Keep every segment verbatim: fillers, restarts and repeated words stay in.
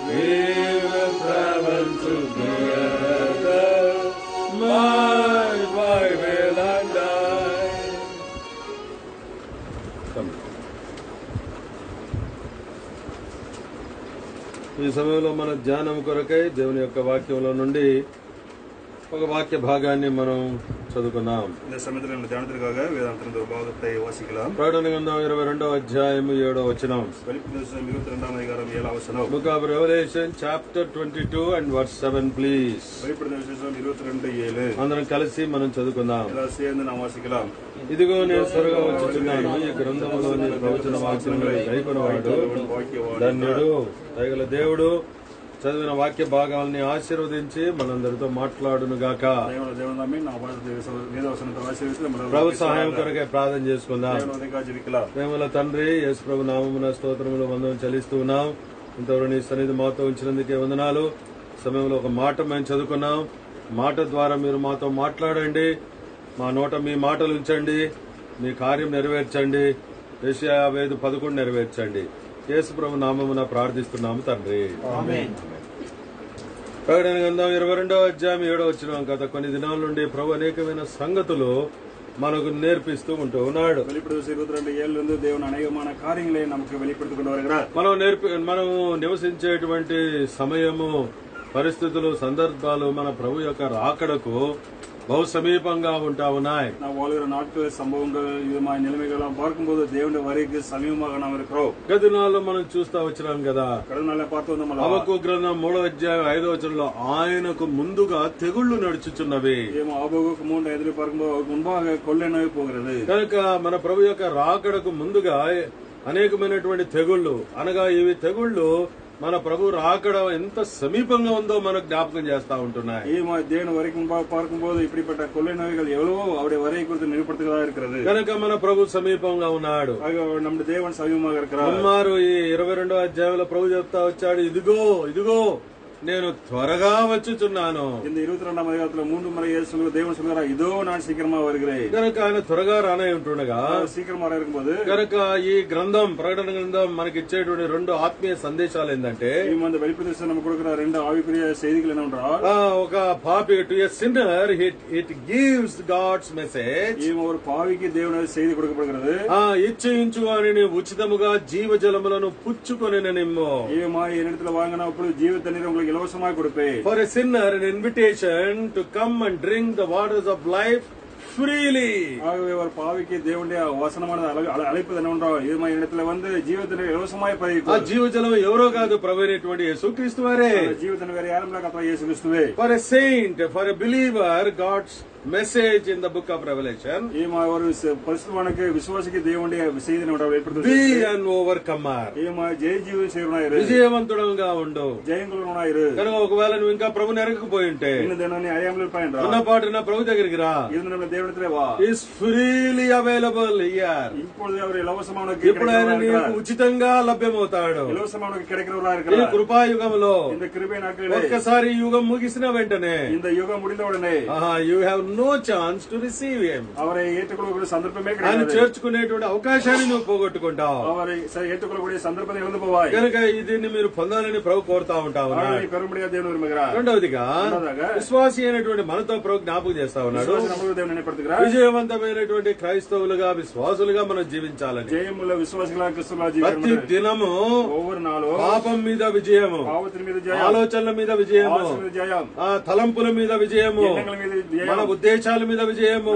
we will travel together. My wife will and I. Come. ఈ సమయంలో మన ధ్యానం కొరకై దేవుని యొక్క వాక్యంలో నుండి ఒక వాక్య భాగాన్ని మనం చదువుకున్నాం. ప్రకటన గ్రంథం ఇరవై రెండవ అధ్యాయం ఏడవ వచనం. Book of Revelation chapter twenty-two and verse seven, please. అందరం కలిసి మనం చదువుకుందాం. ఇదిగో నేను త్వరగా వచ్చుచున్నాను, ఈ గ్రంథంలోని ప్రవచన వాక్యములను గైకొనవాడు ధన్యుడు. దయగల దేవుడు చదివిన వాక్య భాగాలని ఆశీర్వదించి మనందరితో మాట్లాడును గాక. ప్రభు సహాయం కొరకే ప్రార్థన చేసుకుందాం. ప్రేమల తండ్రి, యేసు ప్రభు నామమున స్తోత్రములు వందనం చెల్లిస్తూ ఉన్నాం. ఇంతవరకు నీ సన్నిధి మాతో ఉంచినందుకే వందనాలు. సమయంలో ఒక మాట మేము చదువుకున్నాం. మాట ద్వారా మీరు మాతో మాట్లాడండి. మా నోట మీ మాటలు ఉంచండి. మీ కార్యం నెరవేర్చండి. యెషయా యాభై ఐదు పదకొండు నెరవేర్చండి. యేసు ప్రభు నామమున ప్రార్థిస్తున్నాము తండ్రి. ప్రకటన గ్రంథం ఇరవై రెండవ అధ్యాయం ఏడవ వచనం. గత కొన్ని దినాల నుండి ప్రభు అనేకమైన సంగతులు మనకు నేర్పిస్తూ ఉంటూ ఉన్నాడు. మనం నేర్పి మనం నివసించేటువంటి సమయము, పరిస్థితులు, సందర్భాలు మన ప్రభు యొక్క రాకడకు బహు సమీపంగా ఉంటా ఉన్నాయి. గత దినాల్లో మనం చూస్తా వచ్చినాం కదా. హబక్కూ గ్రంథం మూడో అధ్యాయం ఐదో వచనంలో ఆయనకు ముందుగా తెగుళ్లు నడుచుచున్నవి. కనుక మన ప్రభు యొక్క రాకడకు ముందుగా అనేకమైనటువంటి తెగుళ్లు, అనగా ఇవి తెగుళ్లు మన ప్రభు రాకడ ఎంత సమీపంగా ఉందో మనకు జ్ఞాపకం చేస్తా ఉంటున్నాయి. దేవుని వరకు పార్కుம்போது இப்படிப்பட்ட கொள்ளை நோய்கள் எவ்வளவோ அவருடைய வருகை குறித்து நினைப்படுத்துகிறதா இருக்கிறது. కనుక మన ప్రభు సమీపంగా ఉన్నాడు. நம்ம தேவன் సమీపంగా இருக்கிறார். అమ్మారు ఈ ఇరవై రెండో అధ్యాయంలో ప్రభు చెప్తా వచ్చాడు, ఇదిగో ఇదిగో నేను త్వరగా వచ్చుచున్నాను. இந்த இருபத்தி ரெண்டாம் அதிகாரத்துல மூன்று முறை தேவன் சொல்கிறார், இதோ நான் சீக்கிரமா வருகிறேன். కనుక ఆయన త్వరగా రానే ఉంటుండగా సీక్రమా இருக்கும்போது కనుక ఈ గ్రంథం, ప్రకటన గ్రంథం మనకి ఇచ్చేటువంటి రెండు ఆత్మీయ సందేశాలు ఏంటంటే, இந்த வெளிப்படுத்தல் நமக்கு கொடுக்கிற ரெண்டு ஆவிக்குரிய செய்திகள் என்னவென்றால், ఒక పాపి to a sinner it gives God's message. ஒரு பாவிக்கு தேவனுடைய செய்தி கொடுக்கப்படுகிறது. ఇచ్చించు అని ఉచితముగా జీవజలములను పుచ్చుకొని నిమ్ము. ఏమా ఈ இடத்துல வாங்கினா அப்பொழுது ஜீவ தண்ணீர் உங்களுக்கு இலவசமாக கொடுப்பேன். For a sinner an invitation to come and drink the waters of life freely. ஆகவே ஒரு பாவிக்கு தேவனுடைய வசனமான அழைப்பு என்னவென்றால், இது மாதிரி இடத்துல வந்து ஜீவத்தண்ணீர் இலவசமாய் பரிவிக்கும். ఆ జీవజలం ఎవరో కాదు, ప్రభు అయినటువంటి యేసుక్రీస్తు వారే. జీవతண்ணీర్ వేరే యాரும் இல்ல, కర్త యేసు క్రీస్తువే. For a saint, for a believer, God's message in the book of Revelation, ఏమా ஒரு పరిశుద్ధవానికి విశ్వాసికి దేవుని செய்தி என்னவென்றால் வெளிப்படுத்தல், be an overcomer. ఏమా జయ జీవ చేరునాయిరు, విజయవంతుడంగా ఉండు. జయంగులునాయిరు. కనుక ఒకవేళ నువ్వు ఇంకా ప్రభుని ఎరగకపోయి ఉంటే ఇన్న దేనాన్ని అయాములు పైన ఉన్న పాటున ప్రభు దగ్గరికి రా. ఇన్న దేవునితో వా. is freely available here. ఇప్పుడు ఎవరు ఇలవసమాన ఇప్పుడు ఆయన నీకు ఉచితంగా లభ్యమవుతాడు. ఇలవసమాన కిడకిరవలా இருக்கிறார். ఈ కృపాయుగంలో இந்த கிருபை நாட்களிலே ఒక్కసారి యుగం ముగిసిన వెంటనే, இந்த యుగం முடிந்த உடனே, ఆహా you have no chance to receive him. அவரை ஏற்றுக்கொள்ளக்கூடிய సందర్భమే கிடையாது. ఆయన చేర్చుకునేటువంటి అవకాశాన్ని నువ్వు పోగొట్టుకుంటావు. அவரை ஏற்றுக்கொள்ளக்கூடிய సందర్భాన్ని ఇழந்து పోవాయి. కనుక దీన్ని మీరు పొందాలని ప్రభు కోరుతా ఉంటావు. రెండవదిగా విశ్వాసి అయినటువంటి మనతో ప్రభు జ్ఞాపకం చేస్తా ఉన్నాడు, విజయవంతమైనటువంటి క్రైస్తవులుగా, విశ్వాసులుగా మనం జీవించాలని. జయముల విశ్వాసులుగా క్రిస్తులుగా ప్రతి దినము ఒవ్వొరు నాలో పాపం మీద విజయము, పాపం మీద జయం, ఆలోచనల మీద విజయము, ఆ తలంపుల మీద విజయము, మన ఉద్దేశాల మీద విజయము,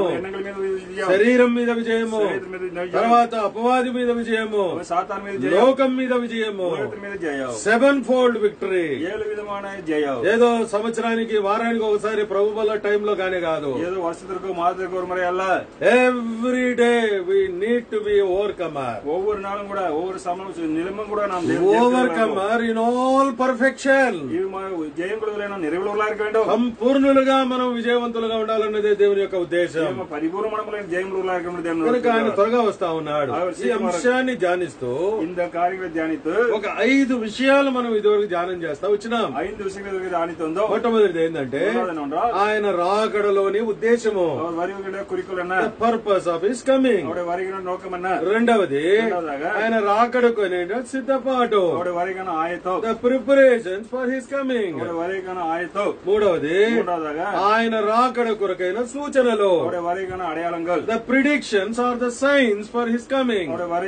శరీరం మీద విజయము, తర్వాత అపవాది మీద విజయము, లోకం మీద విజయము, సెవెన్ ఫోల్డ్ విక్టరీ. ఏడు విధమైన జయం. ఏదో సంవత్సరానికి, వారానికి ఒకసారి ప్రభు వల్ల టైంలో గానే కాదు, ఏదో వర్షத்திற்கு மாதத்துக்கு ஒரு முறை அல்ல. Every day we need to be overcomer. ஒவ்வொரு நாளும் கூட ஒவ்வொரு சமயம் நிலமும் கூட நாம் ఓవర్కమర్ ఇన్ ఆల్ పర్ఫెక్షన్. జయం కొలదలైన நிறைவுள்ளவர்களா இருக்க வேண்டும். సంపూర్ణులుగా మనం విజయవంతులుగా ఉండాలని ఉండాలన్నదే దేవుని యొక్క ఉద్దేశం. పరిపూర్ణమైన జయములు కనుక ఆయన త్వరగా వస్తా ఉన్నాడు. ఈ అంశాన్ని ధ్యానిస్తూ ఇంత కార్యక్రమం ధ్యానిస్తూ ఒక ఐదు విషయాలు మనం ఇదివరకు ధ్యానం చేస్తా వచ్చినాం. ఐదు విషయాలు ధ్యానిస్తుందో మొట్టమొదటిది ఏంటంటే ఆయన రాకడలోని ఉద్దేశము, పర్పస్ ఆఫ్ హిస్ కమింగ్. రెండవది ఆయన రాకడకు సిద్ధపాటు, the preparations for his coming. మూడవది ఆయన రాకడ కొరకైన సూచనలు, the predictions or the signs for his coming.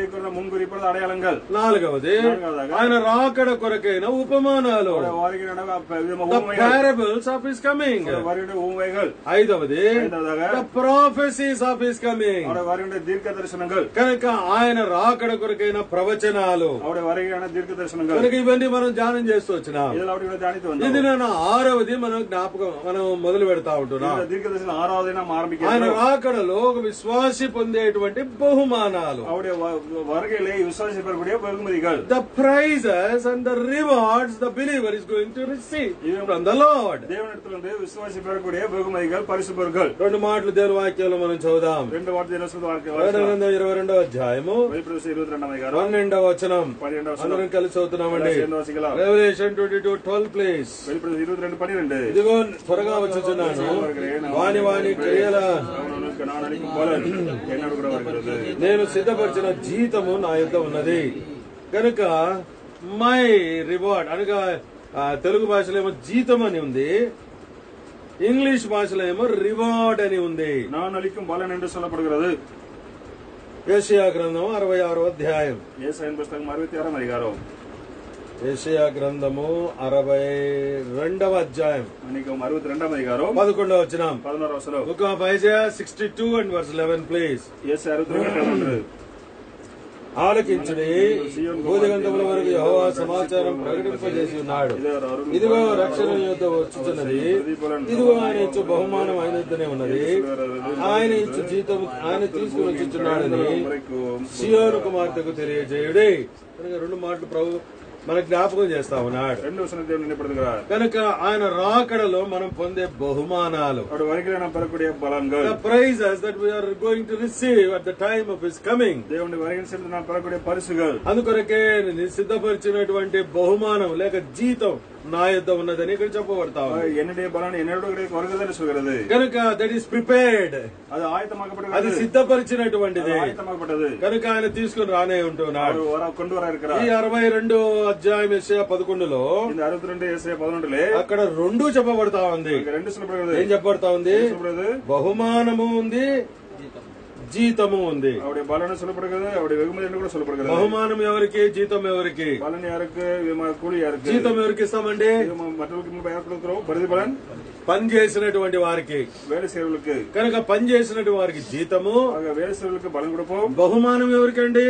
నాలుగవది ఆయన రాకడ కొరకైన ఉపమానాలు, the parables of his coming. ఐదవది the prophecies of his coming. దీర్ఘ దర్శనங்கள். కనుక ఆయన రాకడ కొరకైన ప్రవచనాలు, దీర్ఘ దర్శనங்கள். కనుక ఇవన్నీ మనం ధ్యానం చేస్తూ వచ్చినాం. ఇది నేను ఆరవది మనం జ్ఞాపకం మనం మొదలు పెడతా ఉంటున్నాం. దీర్ఘ దర్శనం ఆరవదైనా ఆయన రాకడలో ఒక విశ్వాసి పొందేటువంటి బహుమానాలు, విశ్వాసి బహుమతిகள், the prizes and the rewards the believer is going to receive from the Lord. దేవుని విశ్వాసి పెరగக்கூடிய బహుమతిகள் పరిశుభ్రతలు. రెండు మాటలు దేవుని వాక్యంలో మనం చదువుదాం. రెండు మాటలు ఇరవై రెండవ అధ్యాయము పన్నెండవ వచనం అందరం కలిసి చదువుతున్నామండి. Revelation twenty two twelve please. ఇదిగో త్వరగా వచ్చుచున్నాను, వాని వాని క్రియల నేను సిద్ధపరిచిన జీతము నా యొద్ద ఉన్నది. కనుక మై రివార్డ్ అనగా తెలుగు భాషలో ఏమో జీతం అని ఉంది, ఇంగ్లీష్ భాషలో ఏమో రివార్డ్ అని ఉంది. நான் அளிக்கும் பலன் என்று சொல்லப்படுகிறது. యెషయా గ్రంథం అరవై ఆరో అధ్యాయం. యెషయా పుస్తకం అరవై ఆరో అధికారం. యెషయా గ్రంథము అరవై రెండవ అధ్యాయం అరవై రెండవ అధికారం పదకొండవ వచనం. పదకొండవ వచనం. Book of Isaiah sixty two and verse eleven please. యెషయా అరవై రెండు. ఆలకించుడి, భూదిగంతముల వరకు యెహోవా సమాచారం ప్రకటింపజేసి ఉన్నాడు. ఇదిగో రక్షణ యుద్ధ వచ్చుచున్నది, ఇదిగో ఆయన ఇచ్చు బహుమానం ఆయన యుద్ధనే ఉన్నది, ఆయన ఇచ్చు జీతం ఆయన తీసుకుని వచ్చుచున్నాడని సియోను కుమార్తెకు తెలియజేయుడి. రెండు మాటలు ప్రభు మన జ్ఞాపకం చేస్తా ఉన్నాడు. కనుక ఆయన రాకడలో మనం పొందే బహుమానాలు, prizes that we are going to receive at the time of his coming. అందుకొరకే సిద్ధపరిచినటువంటి బహుమానం లేక జీతం నా యొద్ద ఉన్నదని ఇక్కడ చెప్పబడతా ఉంది. కనుక దట్ ఈస్ ప్రిపేర్డ్, అది సిద్ధపరిచినటువంటిది. కనుక ఆయన తీసుకుని రానే ఉంటున్నాడు. ఈ అరవై రెండు అధ్యాయం యెషయా పదకొండులో అక్కడ రెండు చెప్పబడతా ఉంది. ఏం చెప్పబడతా ఉంది? బహుమానము ఉంది, జీతము ఉంది. బహుమానం ఎవరికి, జీతం ఎవరికి? జీతం ఎవరికి ఇస్తామండి? పని చేసినటువంటి వారికి. కనుక పని చేసినటువంటి వారికి జీతము, బహుమానం ఎవరికండి?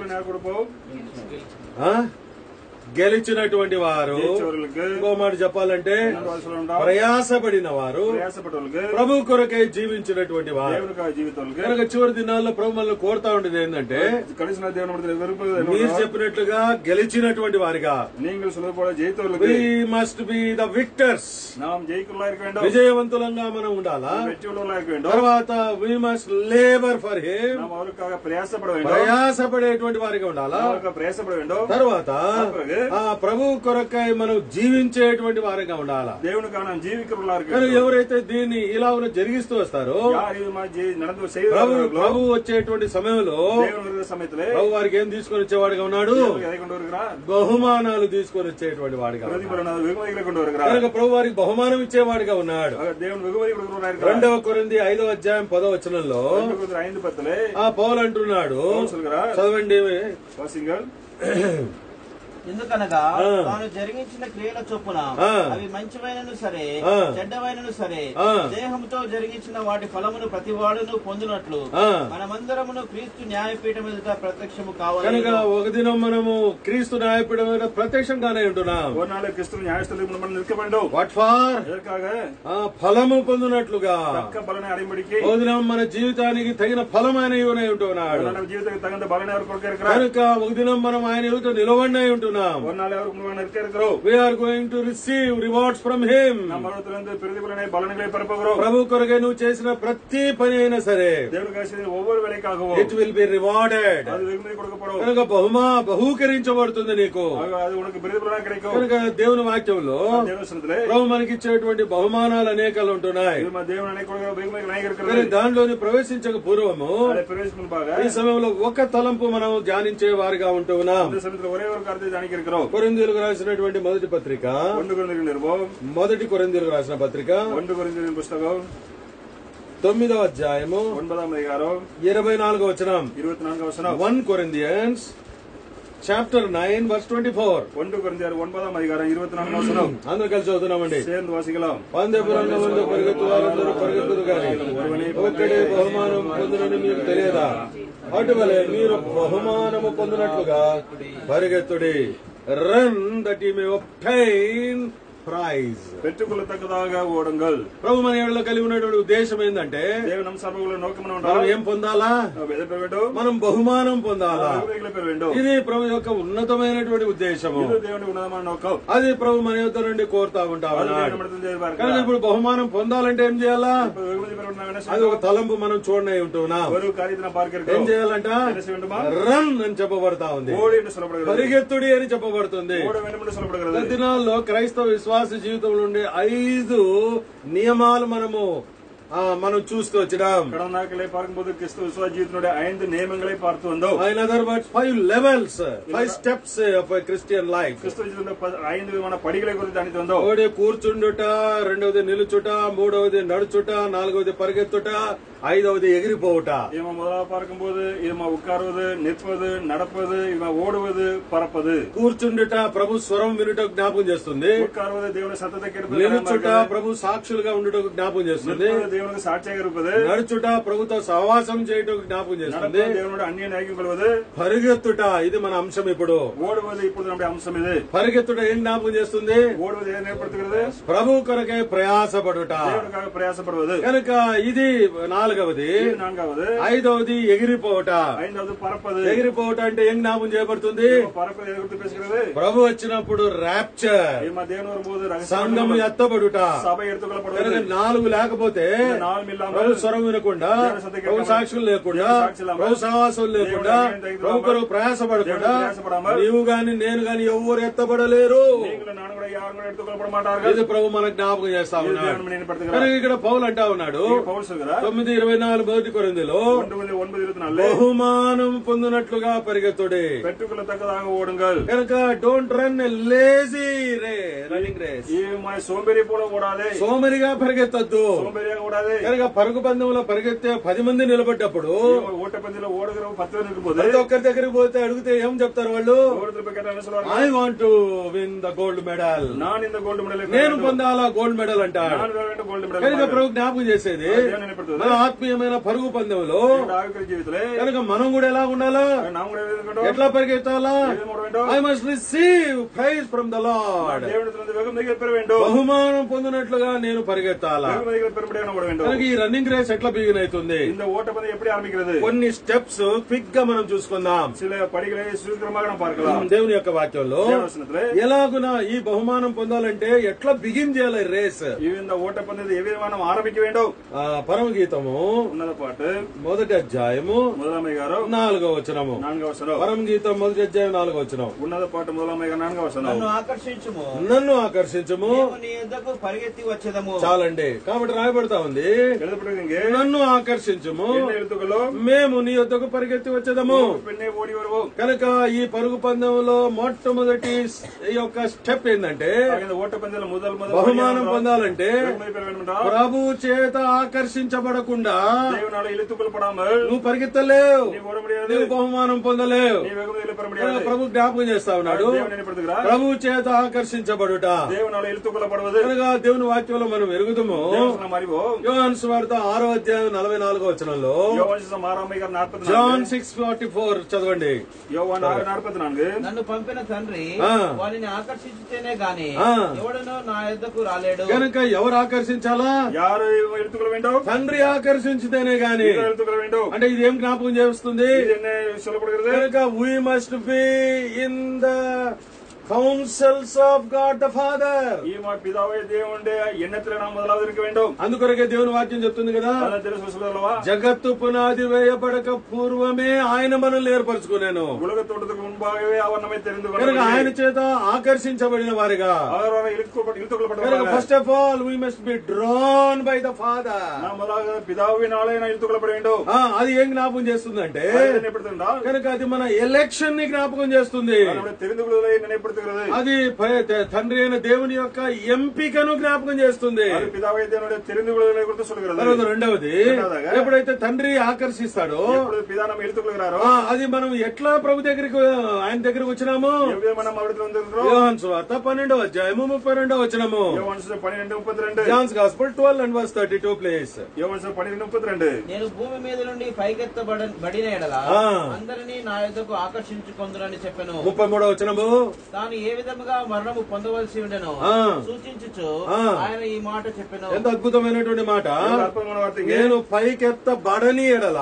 గెలిచినటువంటి వారు. ఇంకో మాట చెప్పాలంటే ప్రయాసపడిన వారు, ప్రభు కొరకై జీవించినటువంటి వారు. కనుక చివరి దినాల్లో ప్రభు మనల్ని కోరుతా ఉండేది ఏంటంటే మీరు చెప్పినట్లుగా గెలిచినటువంటి వారిగా, we must be the victors, విజయవంతులంగా మనం ఉండాలా. తర్వాత we must labor for him, ప్రయాసపడేటువంటి వారిగా ఉండాలా. తర్వాత ఆ ప్రభు కొరకై మనం జీవించేటువంటి వారిగా ఉండాలా. దేవుని ఎవరైతే దీన్ని ఇలా జరిగిస్తూ వస్తారో ప్రభు ప్రభు వచ్చేటువంటి సమయంలో ప్రభు వారికి ఏం తీసుకొని వచ్చేవాడిగా ఉన్నాడు? బహుమానాలు తీసుకొని వచ్చేటువంటి వాడిగా. కనుక ప్రభు వారికి బహుమానం ఇచ్చేవాడిగా ఉన్నాడు. రెండవ కొరింథీ ఐదవ అధ్యాయం పదవ వచనంలో ఆ పౌలు అంటున్నాడు, చదవండి. ఎందుకనగా తాను జరిగించిన క్రియల చొప్పున అవి మంచివైనను సరే చెడ్డవైనను సరే దేహంతో జరిగించిన వాటి ఫలమును ప్రతి వాడును పొందినట్లు మనమందరమును క్రీస్తు న్యాయపీఠం ఎదుట ప్రత్యక్షము కావాలి. కనుక ఒక దినం మనము క్రీస్తు న్యాయపీఠం ఎదుట ప్రత్యక్షంగానే ఉంటున్నాం. What for? ఫలము పొందినట్లుగా. ఒక దినం మన జీవితానికి తగిన ఫలమైన ఇవనే ఉంటున్నాడు. కనుక ఒక దినం మనం ఆయన ఎదుట నిలవడినై ఉంటున్నాం. ఉన్నాం. ஒரு நாள் அவருக்கு முன்பாக நிற்க இருக்கிறோம். We are going to receive rewards from him. நாம் பரலோகத்திலிருந்து பிரதிபலனை பலன்களை பெறப்போகிறோம். ప్రభు కొరకే నువ్వు చేసిన ప్రతి పని అయినా సరే దేవునికి చేసిన ఒவ்வொரு వేళకాகவும் it will be rewarded. అది వెగుమతి కొడకపోవడం. కనుక బహుమా బహూకరించబడుతుంది నీకు. అది ఉనకు ప్రతిఫలం கிடைக்கும். కనుక దేవుని వాక్యంలో దేవసనతలే ప్రభు మనకి ఇచ్చేటువంటి బహుమానాలు అనేకాలు ఉంటున్నాయి. మన దేవుని అనేక వెగుమతి నాయకులు దానిలోని ప్రవేశించక పూర్వము ప్రవేశించిన బాగా ఈ సమయంలో ఒక తలంపు మనం ధ్యానించే వారిగా ఉంటూ ఉన్నాం. ఒరే ఒక అర్థం దానికి இருக்கிறோம். కొరింథీయులకు రాసినటువంటి మొదటి పత్రిక రెండు కొరింథీయుల నిరుబం మొదటి కొరింథీయులకు రాసిన పత్రిక రెండు కొరింథీయుల పుస్తకం తొమ్మిదవ అధ్యాయము ఒன்பதாம் அதிகாரம் ఇరవై నాలుగవ వచనం. ఇరవై నాలుగవ వచనం. One Corinthians chapter nine verse twenty four. ఒండు కొరింథీయుల ఒன்பதாம் அதிகாரம் ఇరవై నాలుగవ వచనం. అందరూ కలిసి చదువుతున్నామండి. சேர்ந்து வாசிக்கலாம். పందెపు రంగమందు పరిగెత్తు వారందరూ పరిగెత్తురు గాని ఒక్కడే బహుమానం పొందునని మీకు తెలియదా? అటువలే మీరు బహుమానము పొందినట్లుగా పరిగెత్తుడి. Run that you may obtain prize. పెట్టుకొల్లతగ్గదాగా ఓడంగల్. ప్రభు మన ఏళ్ళలో కలిగి ఉన్నటువంటి ఉద్దేశం ఏంటంటే దేవుని నమ్మ సర్వగుణ నోకమున మనం ఉండాలి. ఏం పొందాలా? మనం బహుమానం పొందాలా? ఇది ప్రభు యొక్క ఉన్నతమైనటువంటి ఉద్దేశము. దేవుని ఉన్నతమైన నోకం. అది ప్రభు మన యొక్క నుండి కోరుతా ఉంటా ఉన్నాడు. కానీ ఇప్పుడు బహుమానం పొందాలంటే ఏం చేయాలా? అది ఒక తలంపు మనం చూడనై ఉంటున్నాం. ఏం చేయాలంట? రన్ అని చెప్పబడతా ఉంది. పరిగెత్తుడి అని చెప్పబడుతుంది. దినాల్లో క్రైస్తవ విశ్వాస జీవితంలో ఉండే ఐదు నియమాలు మనము మనం చూస్తూ వచ్చినాం. ఐదు నియమங்களை பார்த்து வந்தோம். In other words, five levels, five steps of a Christian life. క్రిస్తు జీవితంలో ఐదు విధమైన పడిగల గురించి దానికి వద్దాం. ఒకటి కూర్చుండుట, రెండవది నిలుచుట, మూడవది నడుచుట, నాలుగవది పరిగెత్తుట, ఐదవది ఎగిరిపోవుట. இவன் முதலாக பார்க்கும்போது இவன் உட்காருவது, நிற்பது, நடப்பது, இவன் ஓடுவது, பறப்பது. కూర్చుండుట ప్రభు స్వరం వినుట జ్ఞాపకం చేస్తుంది. ఉட்காருவது దేవుని సత్తத்தை కేటప్పుడు. నిలుచుట ప్రభు సాక్షులుగా ఉండుట జ్ఞాపకం చేస్తుంది. దేవునికి సాక్షిగా ఇరుపదు. నడుచుట ప్రభుతో సహవాసం చేయటం జ్ఞాపకం చేస్తుంది. దేవుని అన్య నాయకులు. పరిగెత్తుట ఇది మన అంశం. ఇప్పుడు ఓడుவது ఇప్పుడు మన అంశం. ఇది పరిగెత్తుట ఏం జ్ఞాపకం చేస్తుంది? ఓడుவது ఏం నేర్పడుతుంది? ప్రభు కొరకే ప్రయాసపడుట. దేవునికాக ప్రయాసపడుவது. కనుక ఇది నాలుగవది. నాలుగవది. ఐదవది ఎగిరిపోవట. ఐదవది పరపదు. ఎగిరిపోవట అంటే ఏం జ్ఞాపకం చేయబడుతుంది? పరపదు ఎగురుతూ పేసుకునేది. ప్రభు వచ్చినప్పుడు ర్యాప్చర్. ఈ దేవుని వరబోదు సంఘం ఎత్తబడుట. సభ ఎత్తుకొల్లబడుట. నాలుగు లేకపోతే ప్రభు స్వరం వినకుండా, ప్రభు సాక్షులు లేకుండా, ప్రభు సహవాసం లేకుండా, ప్రభు కొరకు ప్రయాసపడకుండా నీవు గాని నేను గాని ఎవరు ఎత్తబడలేరు. ఇది ప్రభు మనకు జ్ఞాపకం చేస్తా ఉన్నాడు. ఇక్కడ పౌలు అంటా ఉన్నాడు తొమ్మిది ఇరవై నాలుగు మొదటి కొరింథీలో బహుమానం పొందినట్లుగా పరిగెత్తుడి. పెట్టుకుల తగ్గదాగా ఓడుంగల్. కనుక don't run a lazy ray running race. సోంబేరి కూడా ఓడాలి. సోమరిగా పరిగెత్తద్దు. సోంబేరిగా ఓడాలి. కనుక పరుగు పందెంలో పరిగెత్తే పది మంది నిలబడ్డప్పుడు ఓట పందెంలో ఓడగరు పత్తి నిలిపోతే ప్రతి ఒక్కరి దగ్గరికి పోతే అడిగితే ఏం చెప్తారు వాళ్ళు? I want to win the gold medal. నేను పొందాలా గోల్డ్ మెడల్ అంటాడు. కనుక ప్రభు జ్ఞాపకం చేసేది మన ఆత్మీయమైన పరుగు పందెంలో కనుక మనం కూడా ఎలా ఉండాలా? ఎట్లా పరిగెత్తాలా? I must receive prize from the Lord. బహుమానం పొందినట్లుగా నేను పరిగెత్తాలా? కనుక ఈ రన్నింగ్ రేస్ ఎట్లా బిగిన్ అవుతుంది? కొన్ని స్టెప్స్ క్విక్ గా మనం చూసుకుందాం. దేవుని యొక్క వాక్యంలో ఎలాగునా ఈ బహుమానం పొందాలంటే ఎట్లా బిగిన్ చేయాలి రేస్? ఓట పొందేది ఏ విధంగా ఆరంభించ வேண்டும். పరమ గీతము ఉన్నత పాటు మొదటి అధ్యాయము మొదలమ్మ గారు నాలుగో వచనము. నాలుగో వచనం. పరమ గీతం మొదటి అధ్యాయం నాలుగో వచనం. ఉన్నత పాటు మొదలమ్మ గారు నాలుగో వచనం. నన్ను ఆకర్షించుము నన్ను ఆకర్షించుము నీ యొద్దకు పరిగెత్తి వచ్చేదము. చాలండి. కాబట్టి రాయబడతా ఉంది నన్ను ఆకర్షించుము మేము నీ యొద్దకు పరిగెత్తి వచ్చేదము. కనుక ఈ పరుగు పందెంలో మొట్టమొదటి యొక్క స్టెప్ ఏంటంటే బహుమానం పొందాలంటే ప్రభు చేత ఆకర్షించబడకుండా నువ్వు పరిగెత్తలేవు, నువ్వు బహుమానం పొందలేవు. ప్రభు జ్ఞాపకం చేస్తా ఉన్నాడు ప్రభు చేత ఆకర్షించబడుట. కనుక దేవుని వాక్యంలో మనం ఎరుగుతాము. యోహాను సువార్త ఆరో అధ్యాయం నలభై నాలుగో వచనంలో జాన్ సిక్స్ ఫార్టీ ఫోర్ చదవండి. నన్ను పంపిన తండ్రి వారిని ఆకర్షించితేనే గాని ఎవడనో నా యొద్దకు రాలేడు. కనుక ఎవరు ఆకర్షించాలా? తండ్రి ఆకర్షించితేనే గాని. అంటే ఇది ఏం జ్ఞాపకం చేస్తుంది? కనుక we must be in the counsels of God the Father. ఈ మా పితావే దేవుడే ఎన్నెత్తల నా మొదలవదు இருக்க வேண்டும். అందుకొరకే దేవుని వాక్యం చెప్తుంది కదా, అలా తెలుసు సోదరులవా, జగత్తు పునాది వేయబడక పూర్వమే ఆయన మనల్ని ఏర్పరచుకునేను. ఉలగ తోటకు ముంబాగవే అవన్నమే తెలియదు కనుక ఆయన చేత ఆకర్షించబడిన వారిగా. First of all we must be drawn by the Father. నా మొదలగా పితావినాలే నా ఇల్తుకొలబడి வேண்டும். అది ఏం జ్ఞాపకం చేస్తుందంటే కనుక అది మన ఎలక్షన్ ని జ్ఞాపకం చేస్తుంది. అది తండ్రి అయిన దేవుని యొక్క ఎంపికను జ్ఞాపకం చేస్తుంది. రెండవది, ఎప్పుడైతే తండ్రి ఆకర్షిస్తాడో అది మనం ఎట్లా ప్రభు దగ్గరికి ఆయన దగ్గరికి వచ్చినాము. యోహాను సువార్త పన్నెండవ అధ్యాయము ముప్పై రెండవ వచనము. John's gospel twelve and verse thirty two please. నేను భూమి మీద నుండి పైకెత్తబడిన ఎడల అందరినీ నా యొద్దకు ఆకర్షించుకొందునని చెప్పెను. ముప్పై మూడవ వచనము. తాను ఏ విధముగా మరణము పొందవలసి ఉండెనో సూచించుచు ఆయన ఈ మాట చెప్పెను. ఎంత అద్భుతమైనటువంటి మాట. నేను పైకెత్తబడని ఎడల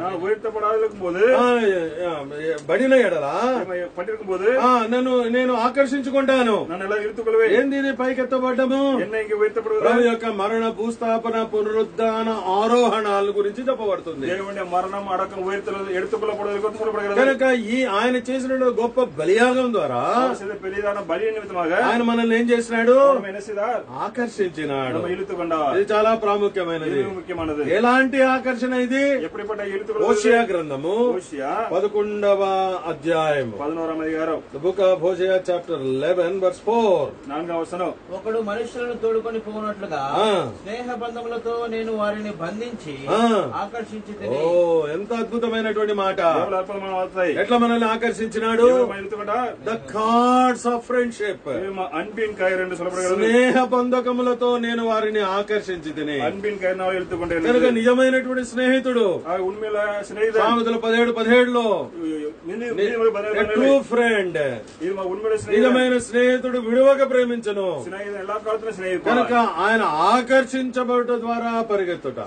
బడిన ఎడల నన్ను నేను ఆకర్షించుకుంటాను. ఏంది పైకెత్తబడ్డము? ప్రభు యొక్క మరణ, భూస్థాపన, పునరుద్ధాన, ఆరోహణాల గురించి చెప్పబడుతుంది. మరణం అడకం కనుక ఈ ఆయన చేసిన గొప్ప బలియాగం ద్వారా ఆయన మనల్ని ఏం చేసినాడు? ఆకర్షించినాడు. ఇది చాలా ప్రాముఖ్యమైనది. ఎలాంటి ఆకర్షణ ఇది? హోషేయ గ్రంథము పదకొండవ అధ్యాయం book of Hosea chapter eleven verse four. ఒకడు మనుషులను తోడుకొని పోనట్లుగా స్నేహ బంధములతో నేను వారిని బంధించి ఆకర్షించి. ఓ, ఎంత అద్భుతమైనటువంటి మాట. ఎట్లా మనల్ని ఆకర్షించినాడు? ద కార్డ్స్ ఆఫ్ ఫ్రెండ్షిప్, స్నేహ బంధకములతో నేను వారిని ఆకర్షించి తిని. కనుక నిజమైనటువంటి స్నేహితుడు సామెతలు పదిహేడు పదిహేడులో ట్రూ ఫ్రెండ్, నిజమైన స్నేహితుడు విడువక ప్రేమించను. కనుక ఆయన ఆకర్షించబడట ద్వారా పరిగెత్తుట.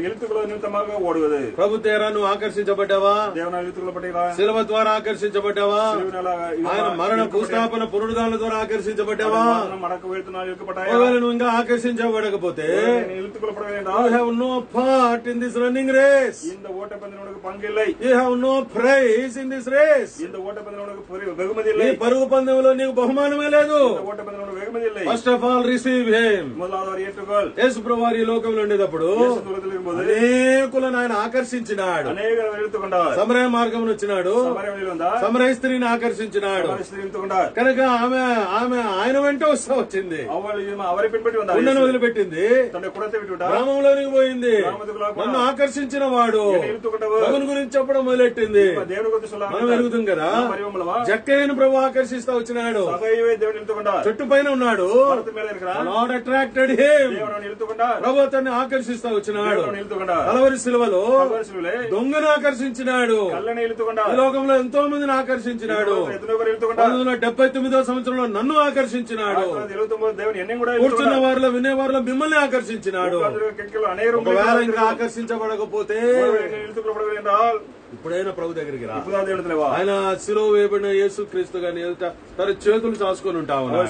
ప్రభు తేరా నువ్వు ఆకర్షించబడ్డావా? శిలువ ద్వారా ఆకర్షించబడ్డావా? ఆయన మరణ, భూస్థాపన, పునరుద్ధానాల ద్వారా ఆకర్షించబడ్డావా? ఒకవేళ నువ్వు ఇంకా ఆకర్షించబడకపోతే you have no part in this running race. You have no prize in this race. ఈ పరుగు పందెంలో నీకు బహుమానమే లేదు. First of all receive him. యేసు ప్రభువు ఈ లోకంలో ఉండేటప్పుడు అనేకులను ఆయన ఆకర్షించినాడు. సమరయ మార్గం వచ్చినాడు, సమరయ స్త్రీని ఆకర్షించినాడు. కనుక ఆమె ఆమె ఆయన వెంట వస్తా వచ్చింది, ఉండను వదిలిపెట్టింది, గ్రామంలోనికి పోయింది. నన్ను ఆకర్షించిన వాడు ప్రభుని గురించి చెప్పడం మొదలెట్టింది. మనం ఎరుగుతాం కదా. జక్కయ్యను ప్రభు ఆకర్షిస్తా వచ్చినాడు. చెట్టు పైన ఉన్నాడు. Lord attracted him. ప్రభు అతన్ని ఆకర్షిస్తా వచ్చినాడు. కలవరి సిలువలో దొంగను ఆకర్షించినాడు. ఈ లోకంలో ఎంతో మందిని ఆకర్షించినాడు. పంతొమ్మిది వందల డెబ్బై తొమ్మిదో సంవత్సరంలో నన్ను ఆకర్షించినాడు. కూర్చున్న వారిలో, వినేవారిలో మిమ్మల్ని ఆకర్షించినాడు. ఒకవేళ ఇంకా ఆకర్షించబడకపోతే ఇప్పుడైనా ప్రభు దగ్గరికి రా. ఆయన శిలువ వేయబడిన యేసు క్రీస్తు గాని తన చేతులు చాసుకొని ఉంటా ఉన్నాడు.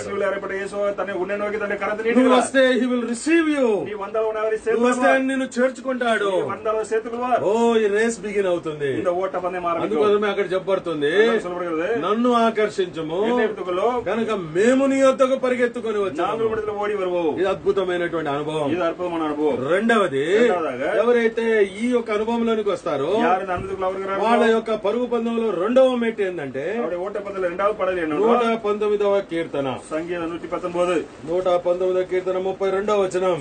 నువ్వు వస్తే హి విల్ రిసీవ్ యూ. నువ్వు వస్తే ఆయన నిన్ను చేర్చుకుంటాడు. ఓ, ఈ రేస్ బిగిన్ అవుతుంది. అందుకోసమే అక్కడ చెప్పబడుతుంది, నన్ను ఆకర్షించము కనుక మేము నీ యొద్దకు పరిగెత్తుకొని వచ్చాము. ఇది అద్భుతమైనటువంటి అనుభవం. రెండవది, ఎవరైతే ఈ యొక్క అనుభవంలోనికి వస్తారో వాళ్ళ యొక్క పరుగు పందెంలో రెండవ మెట్టు ఏంటంటే నూట పంతొమ్మిదవ కీర్తన, నూట పంతొమ్మిదవ కీర్తన ముప్పై రెండవ వచనం.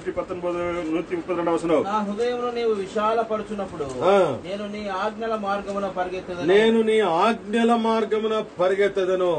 నా హృదయంలో నీవు విశాలపడుచున్నప్పుడు నేను నీ ఆజ్ఞల మార్గమున పరిగెత్తదను. నేను నీ ఆజ్ఞల మార్గమున పరిగెత్తదను.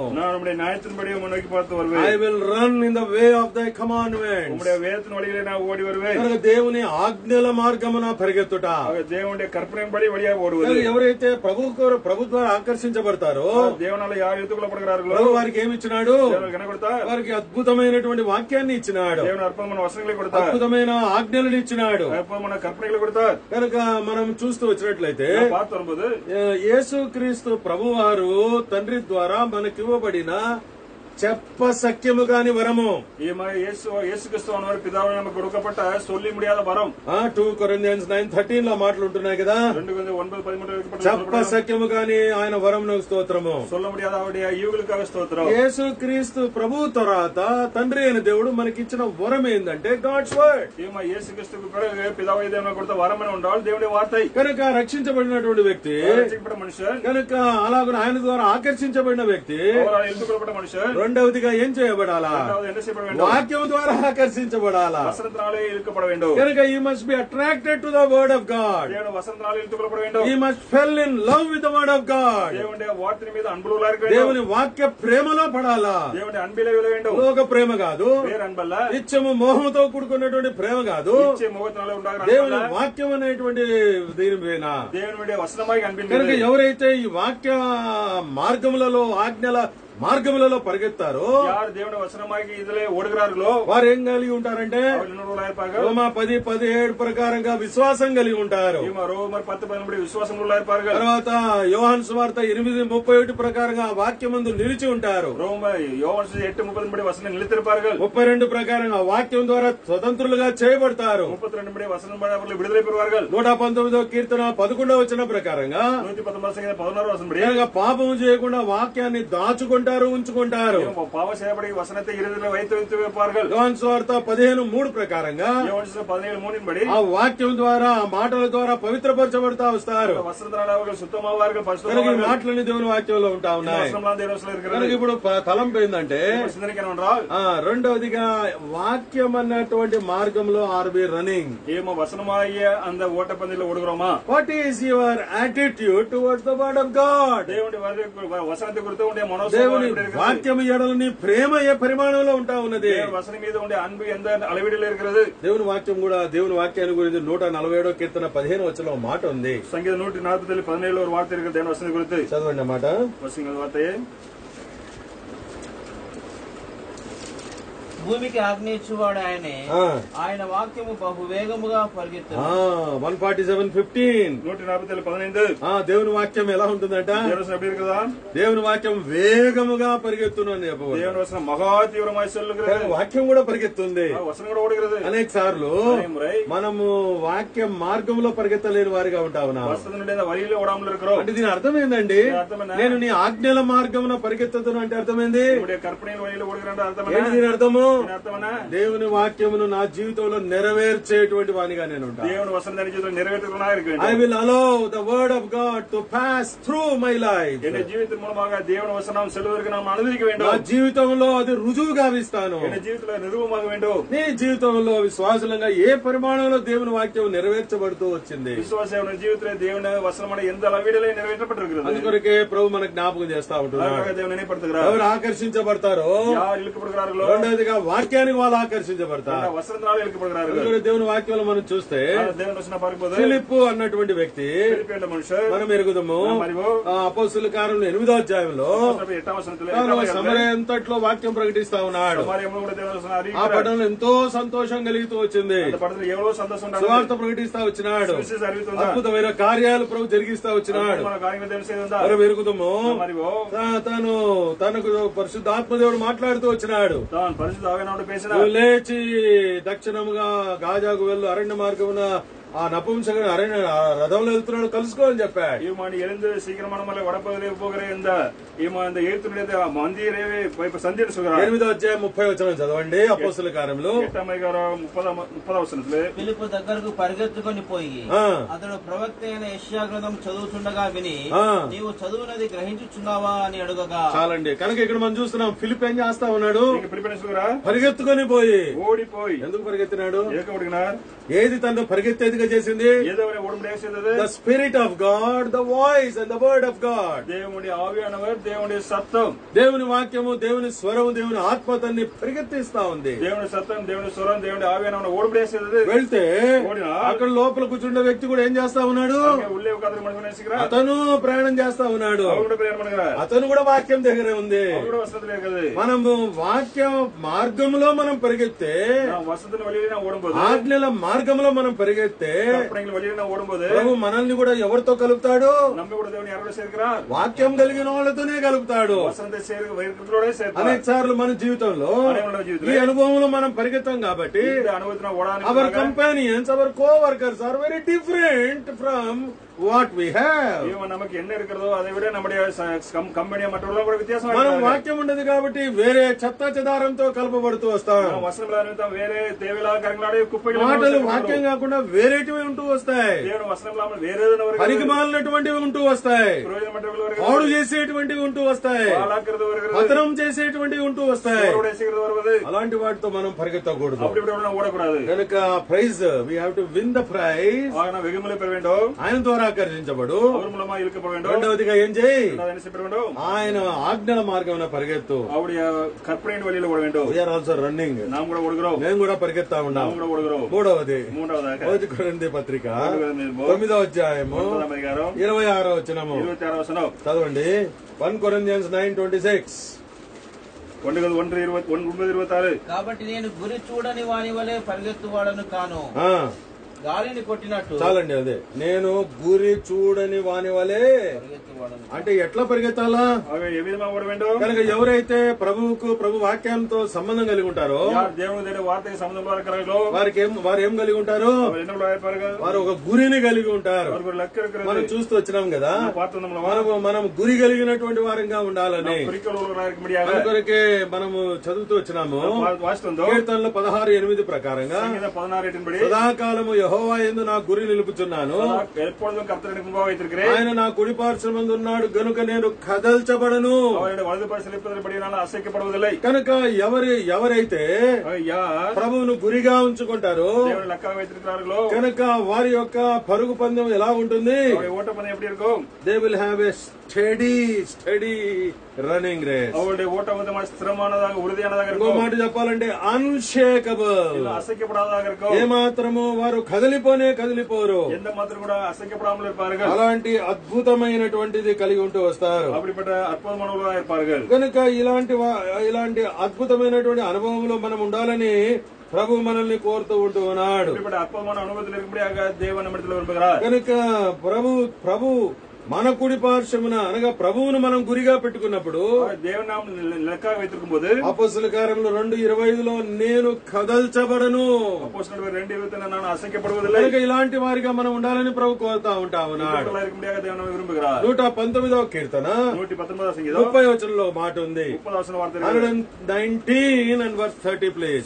I will run in the way of thy commandments. దేవుని ఆజ్ఞల మార్గమున పరిగెత్తుట. దేవుని కర్పణంబడి వడియా ఓడుவது. ఎవరైతే ప్రభు ప్రభు ద్వారా ఆకర్షించబడతారో ప్రభు వారికి ఏమి ఇచ్చినాడు? వారికి అద్భుతమైనటువంటి వాక్యాన్ని ఇచ్చినాడు, అద్భుతమైన ఆజ్ఞలను ఇచ్చినాడు. కనుక మనం చూస్తూ వచ్చినట్లయితే యేసు క్రీస్తు ప్రభు వారు తండ్రి ద్వారా మనకివ్వబడిన చెప్పసఖ్యము కాని వరము. యేసుక్రీస్తు అన్నవారు పిదావుని నమ్మి కొడుకపట్ట సొల్లి ముడియాద వరం. టూ కొరింథియన్స్ నైన్ థర్టీన్ లో మాటలు ఉంటున్నాయి కదా. చెప్పసఖ్యము కాని ఆయన వరం స్తోత్రము. సొల్ల ముడియాద ఆవిడ ఈవులకు స్తోత్రం. యేసు క్రీస్తు ప్రభు తర్వాత తండ్రి అయిన దేవుడు మనకిచ్చిన వరం ఏంటంటే గాడ్స్ వర్డ్. యేసుక్రీస్తు పిదావు దేవుని కొడుత వరం అని ఉండాలి దేవుడి వార్త. కనుక రక్షించబడినటువంటి వ్యక్తి, కనుక అలాగే ఆయన ద్వారా ఆకర్షించబడిన వ్యక్తి రెండవదిగా ఏం చేయబడాలా? వాక్యం ద్వారా ఆకర్షించబడాలా. కనుక we must be attracted to the word of God. We must fell in love with the word of God. దేవుని వాక్య ప్రేమలో పడాలా. లోక ప్రేమ కాదు, ఇచ్చము మోహంతో కూడుకున్నటువంటి ప్రేమ కాదు, దేవుని వాక్యం అనేటువంటి దీని పైన. కనుక ఎవరైతే ఈ వాక్య మార్గములలో ఆజ్ఞల మార్గములలో పరిగెత్తారో దేవుని వచనమాకి ఇదిలే ఓడుగురారులో వారు ఏం కలిగి ఉంటారంటే రోమా పది పదిహేడు ప్రకారంగా విశ్వాసం కలిగి ఉంటారు. తర్వాత యోహాను సువార్త ఎనిమిది ముప్పై ఒకటి ప్రకారంగా వాక్యం ముందు నిలిచి ఉంటారు. ముప్పై రెండు ప్రకారంగా వాక్యం ద్వారా స్వతంత్రులుగా చేయబడతారు. నూట పంతొమ్మిదో కీర్తన పదకొండవ వచనం ప్రకారంగా పాపము చేయకుండా వాక్యాన్ని దాచుకుంటారు, ఉంచుకుంటారు. యోహాను సువార్త పదిహేను మూడు ప్రకారంగా ఆ వాక్యం ద్వారా ఆ మాటల ద్వారా పవిత్రపరచబడతా వస్తారు. మాటలని దేవుని వాక్యంలో ఉంటా ఉన్నాయి. ఇప్పుడు తలంపు ఏంటంటే రెండవదిగా వాక్యం అన్నటువంటి మార్గంలో ఆర్ బి రన్నింగ్. ఏమో వసనమాయ అంద ఓట పందిలో ఓడుగురమా. What is your attitude towards the word of God? దేవుని వసనత గుర్తు ఉండే మనో వాక్యం ఎడలని ప్రేమ ఏ పరిమాణంలో ఉంటా ఉన్నది. వసన మీద ఉండే అన్బు ఎంత అలవిడిలో ఇరుక్கிறது. దేవుని వాక్యం కూడా దేవుని వాక్యాన్ని గురించి నూట నలభై ఏడో కీర్తన పదిహేను వచనంలో మాట ఉంది. సంగీత నూట నలభై పదిహేడు వార్త ఇరుక్கிறது. దేవుని వసన గురించి చదవండి అన్నమాట. వసన వార్త భూమికి ఆజ్ఞ ఇచ్చువాడు ఆయనే, ఆయన వాక్యము బహు వేగముగా పరిగెత్తు. వన్ ఫార్టీ సెవెన్ ఫిఫ్టీన్ నూట నలభై పదిహేను దేవుని వాక్యం ఎలా ఉంటుందంట? దేవుని వాక్యం వేగముగా పరిగెత్తును అని చెప్పవచ్చు. మహా తీవ్రమైన వాక్యం కూడా పరిగెత్తుంది. వసన కూడా ఓడుகிறது. అనేక సార్లు మనము వాక్య మార్గంలో పరిగెత్తలేని వారిగా ఉంటా ఉన్నాం. అంటే దీని అర్థం ఏందండి? నేను నీ ఆజ్ఞల మార్గమున పరిగెత్తును అంటే అర్థమైంది. దీని అర్థము దేవుని వాక్యమును నా జీవితంలో నెరవేర్చేటువంటి వానిగా నేను ఉంటాను. దేవుని వసన జీవితంలో నెరవేర్చుకున్నా. I will allow the word of God to pass through my life. జీవితం మూలముగా దేవుని వసనం సెలవుగా అనుభవించ வேண்டும். నా జీవితంలో అది రుజువు గావిస్తాను. జీవితంలో నిరూపమాగ வேண்டும். నీ జీవితంలో విశ్వాసంగా ఏ పరిమాణంలో దేవుని వాక్యం నెరవేర్చబడుతూ వచ్చింది. విశ్వాస జీవితంలో దేవుని వసనం ఎంత అలవిడలే నెరవేర్చబడుతుంది. అందుకొరకే ప్రభు మనకు జ్ఞాపకం చేస్తా ఉంటున్నాడు. ఎవరు ఆకర్షించబడతారో రెండోదిగా వాక్యానికి వాళ్ళు ఆకర్షించబడతారు. దేవుని వాక్యంలో మనం చూస్తే ఫిలిప్పు అన్నటువంటి వ్యక్తి మనం ఎరుగుదాము. అపోస్తుల కార్యంలో ఎనిమిదో అధ్యాయంలో సమరయ అంతట్లో వాక్యం ప్రకటిస్తా ఉన్నాడు. ఆ పట్టణంలో ఎంతో సంతోషం కలుగుతూ వచ్చింది. సువార్త ప్రకటిస్తా వచ్చినాడు. అద్భుతమైన కార్యాలు ప్రభు జరిగిస్తా వచ్చినాడు. మనం ఎరుగుదాము. తను తనకు పరిశుద్ధాత్మదేవుడు మాట్లాడుతూ వచ్చినాడు. లేచి దక్షిణముగా గాజాకు వెళ్ళు, అరణ్య మార్గమున ఆ నపుంసకుడు అరణ్య రథంలో వెళ్తున్నాడు, కలుసుకో అని చెప్పాడు. ఎనిమిదో అధ్యాయం ముప్పై వచనం చదవండి. అపోస్తుల కార్యములు ఫిలిప్పు దగ్గరకు పరిగెత్తుకొని పోయి అతడు ప్రవక్త అయిన యెషయా గ్రంథం చదువుతుండగా విని, నీవు చదువునది గ్రహించుచున్నావా అని అడుగగా. చాలండి. కనుక ఇక్కడ మనం చూస్తున్నాం ఫిలిప్ ఏం చేస్తా ఉన్నాడు? పరిగెత్తుకొని పోయి. ఓడిపోయి ఎందుకు పరిగెత్తినాడు? ఏది తను పరిగెత్తేదిగా చేసింది? The spirit of God, the voice and the word of God. దేవుని ఆవియానవర్, దేవుని సత్యం, దేవుని వాక్యము, దేవుని స్వరం, దేవుని ఆత్మ తన్ని పరిగెత్తిస్తా ఉంది. దేవుని సత్యం, దేవుని స్వరం, దేవుని ఆవియానవర్ ఓడిపడేసేది. వెళ్తే అక్కడ లోపల కూర్చుండే వ్యక్తి కూడా ఏం చేస్తా ఉన్నాడు? అతను ప్రయాణం చేస్తా ఉన్నాడు. అతను కూడా వాక్యం దగ్గరే ఉంది. మనము వాక్య మార్గంలో మనం పరిగెత్తే, ఆజ్ఞల మార్గంలో మనం పరిగెత్తే ప్రభు మనల్ని కూడా ఎవరితో కలుపుతాడు? நம்ம கூட தேவன் யாரோட சேர்க்கிறார்? వాక్యం కలిగిన వాళ్ళతోనే కలుపుతాడు. వసనతే சேர்க்கிறோட சேர்க்கிறார். అనేక సార్లు మన జీవితంలో ఈ అనుభవంలో మనం పరిగెత్తాం కాబట్టి our companions our co workers are very different from what we have. நமக்கு என்ன இருக்கிறதோ அதை விட நம்முடைய కంపెనీ మற்றவர்கள் కూడా వ్యత్యాసం. మనం వాక్యం ఉండదు కాబట్టి వేరే చెత్త చెదారంతో కలపబడుతూ వస్తాం. వసనంలో వేరే దేవలా కరంగలాడే కుప్పలు మాటలు వాక్యం కాకుండా వేరేటివి ఉంటూ వస్తాయి. దేవుని వసనంలో వేరేదైన వరకు పరిగమాలినటువంటివి ఉంటూ వస్తాయి. ప్రయోజనమటవల వరకు పాడు చేసేటువంటివి ఉంటూ వస్తాయి. పాలకరద వరకు పతనం చేసేటువంటివి ఉంటూ వస్తాయి. ఓడేసేకరద వరకు అలాంటి వాటితో మనం పరిగెత్తకూడదు. అప్పుడు ఇప్పుడు ఓడకూడదు. కనుక prize we have to win the prize. ఆయన వెగుమల పెరవేండో ఆయన ద్వారా ఆకర్షించబడు. అవరుమలమా ఇల్కపవేండో రెండవదిగా ఏం చేయి? రెండవదిగా ఆయన ఆజ్ఞల మార్గమున పరిగెత్తు. ఆవిడ కర్పరేండ్ వలిలో ఓడవేండో. We are also running. నాం కూడా ఓడగరో. నేను కూడా పరిగెత్తా ఉన్నాం. నాం కూడా ఓడగరో. మూడవది మూడవది మొదటి కొరింథీ పత్రిక తొమ్మిదవ అధ్యాయము ఇరవై ఆరో వచనము ఇరవై ఆరో వచనం చదవండి. One Corinthians nine twenty six. కాబట్టి నేను గురి చూడని వాని వలె పరిగెత్తువాడను కాను, గాలిని కొట్టినట్టు. చాలండి, అదే నేను గురి చూడని వాని వలే. అంటే ఎట్లా పరిగెత్తాలా? కనుక ఎవరైతే ప్రభువుకు ప్రభు వాక్యంతో సంబంధం కలిగి ఉంటారో వారికి ఏం వారు ఏం కలిగి ఉంటారు? వారు ఒక గురిని కలిగి ఉంటారు. మనం చూస్తూ వచ్చినాం కదా, మనము మనం గురి కలిగినటువంటి వారంగా ఉండాలని కొరకే మనము చదువుతూ వచ్చినాము. కీర్తనలో పదహారు ఎనిమిది ప్రకారంగా సదాకాలము యెహోవా యందు నా గురి నిలుపుచున్నాను, ఆయన నా కుడి పార్శ్వమందు ఉన్నాడు గనుక నేను కదల్చబడను. కనుక ఎవరి ఎవరైతే ప్రభువును గురిగా ఉంచుకుంటారో కనుక వారి యొక్క పరుగు పందెం ఎలా ఉంటుంది? They will have a steady steady running race. ఇంకో మాట చెప్పాలంటే అన్షేకబుల్. ఏమాత్రము వారు కదిలిపోనే కదిలిపోరు. అలాంటి అద్భుతమైనటువంటిది కలిగి ఉంటూ వస్తారు. కనుక ఇలాంటి ఇలాంటి అద్భుతమైనటువంటి అనుభవంలో మనం ఉండాలని ప్రభు మనల్ని కోరుతూ ఉంటూ ఉన్నాడు. కనుక ప్రభు ప్రభు మన కుడి పార్శ్వమున అనగా ప్రభువును మనం గురిగా పెట్టుకున్నప్పుడు అపోస్తల కార్యములు రెండు ఇరవై ఐదులో నేను కదల్చబడను. కనుక ఇలాంటి వారిగా మనం ఉండాలని ప్రభు కోరుతా ఉంటా ఉన్నాడు. నూట పంతొమ్మిదవ కీర్తన ముప్పై వచనంలో మాట ఉంది. Nineteen and verse thirty please.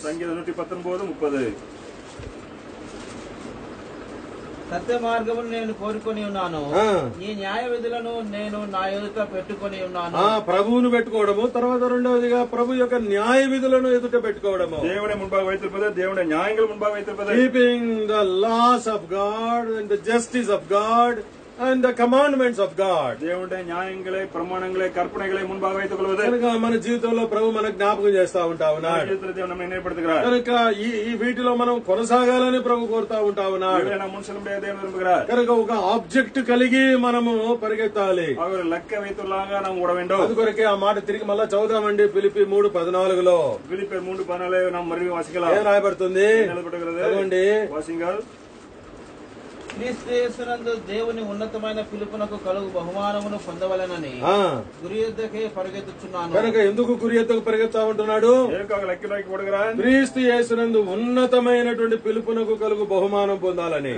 సత్య మార్గమును నేను కోరుకొని ఉన్నాను, ఈ న్యాయ విధులను నేను నా ఎదుట పెట్టుకొని ఉన్నాను. ప్రభువును పెట్టుకోవడము, తర్వాత రెండవదిగా ప్రభు యొక్క న్యాయ విధులను ఎదుట పెట్టుకోవడము. దేవుని ముంబాగ వైతిరుపదే, దేవుని న్యాయங்கள் ముంబాగ వైతిరుపదే. Keeping the laws of God and the justice of God and the commandments of God. దేవుడే న్యాయங்களே ప్రమాణங்களே కర్పణங்களே ముంబాగ వైతుకొలువదే. కనుక మన జీవితంలో ప్రభు మనకు జ్ఞాపకం చేస్తా ఉంటా ఉన్నాడు. కనుక ఈ ఈ వీటిలో మనం కొనసాగాలని ప్రభు కోరుతా ఉంటా ఉన్నాడు. కనుక ఒక ఆబ్జెక్ట్ కలిగి మనము పరిగెత్తాలి. లెక్క వైతులాగా మనం ఓడవేండో. అందుకొరకే ఆ మాట తిరిగి మళ్ళా చదువుదామండి. ఫిలిప్పీ మూడు పద్నాలుగులో ఫిలిప్పీ మూడు పద్నాలుగు మనం మరియు వాసికల ఏం రాయబడుతుంది చదవండి. వాసింగల్ క్రీస్తు యేసునందు దేవుని ఉన్నతమైన పిలుపునకు కలుగు బహుమానమును పొందవలెనని గురి యొద్దకే పరిగెత్తుచున్నాను. కనుక ఎందుకు గురి యొద్దకు పరిగెత్తా ఉంటున్నాడు? క్రీస్తు యేసునందు ఉన్నతమైనటువంటి పిలుపునకు కలుగు బహుమానం పొందాలని.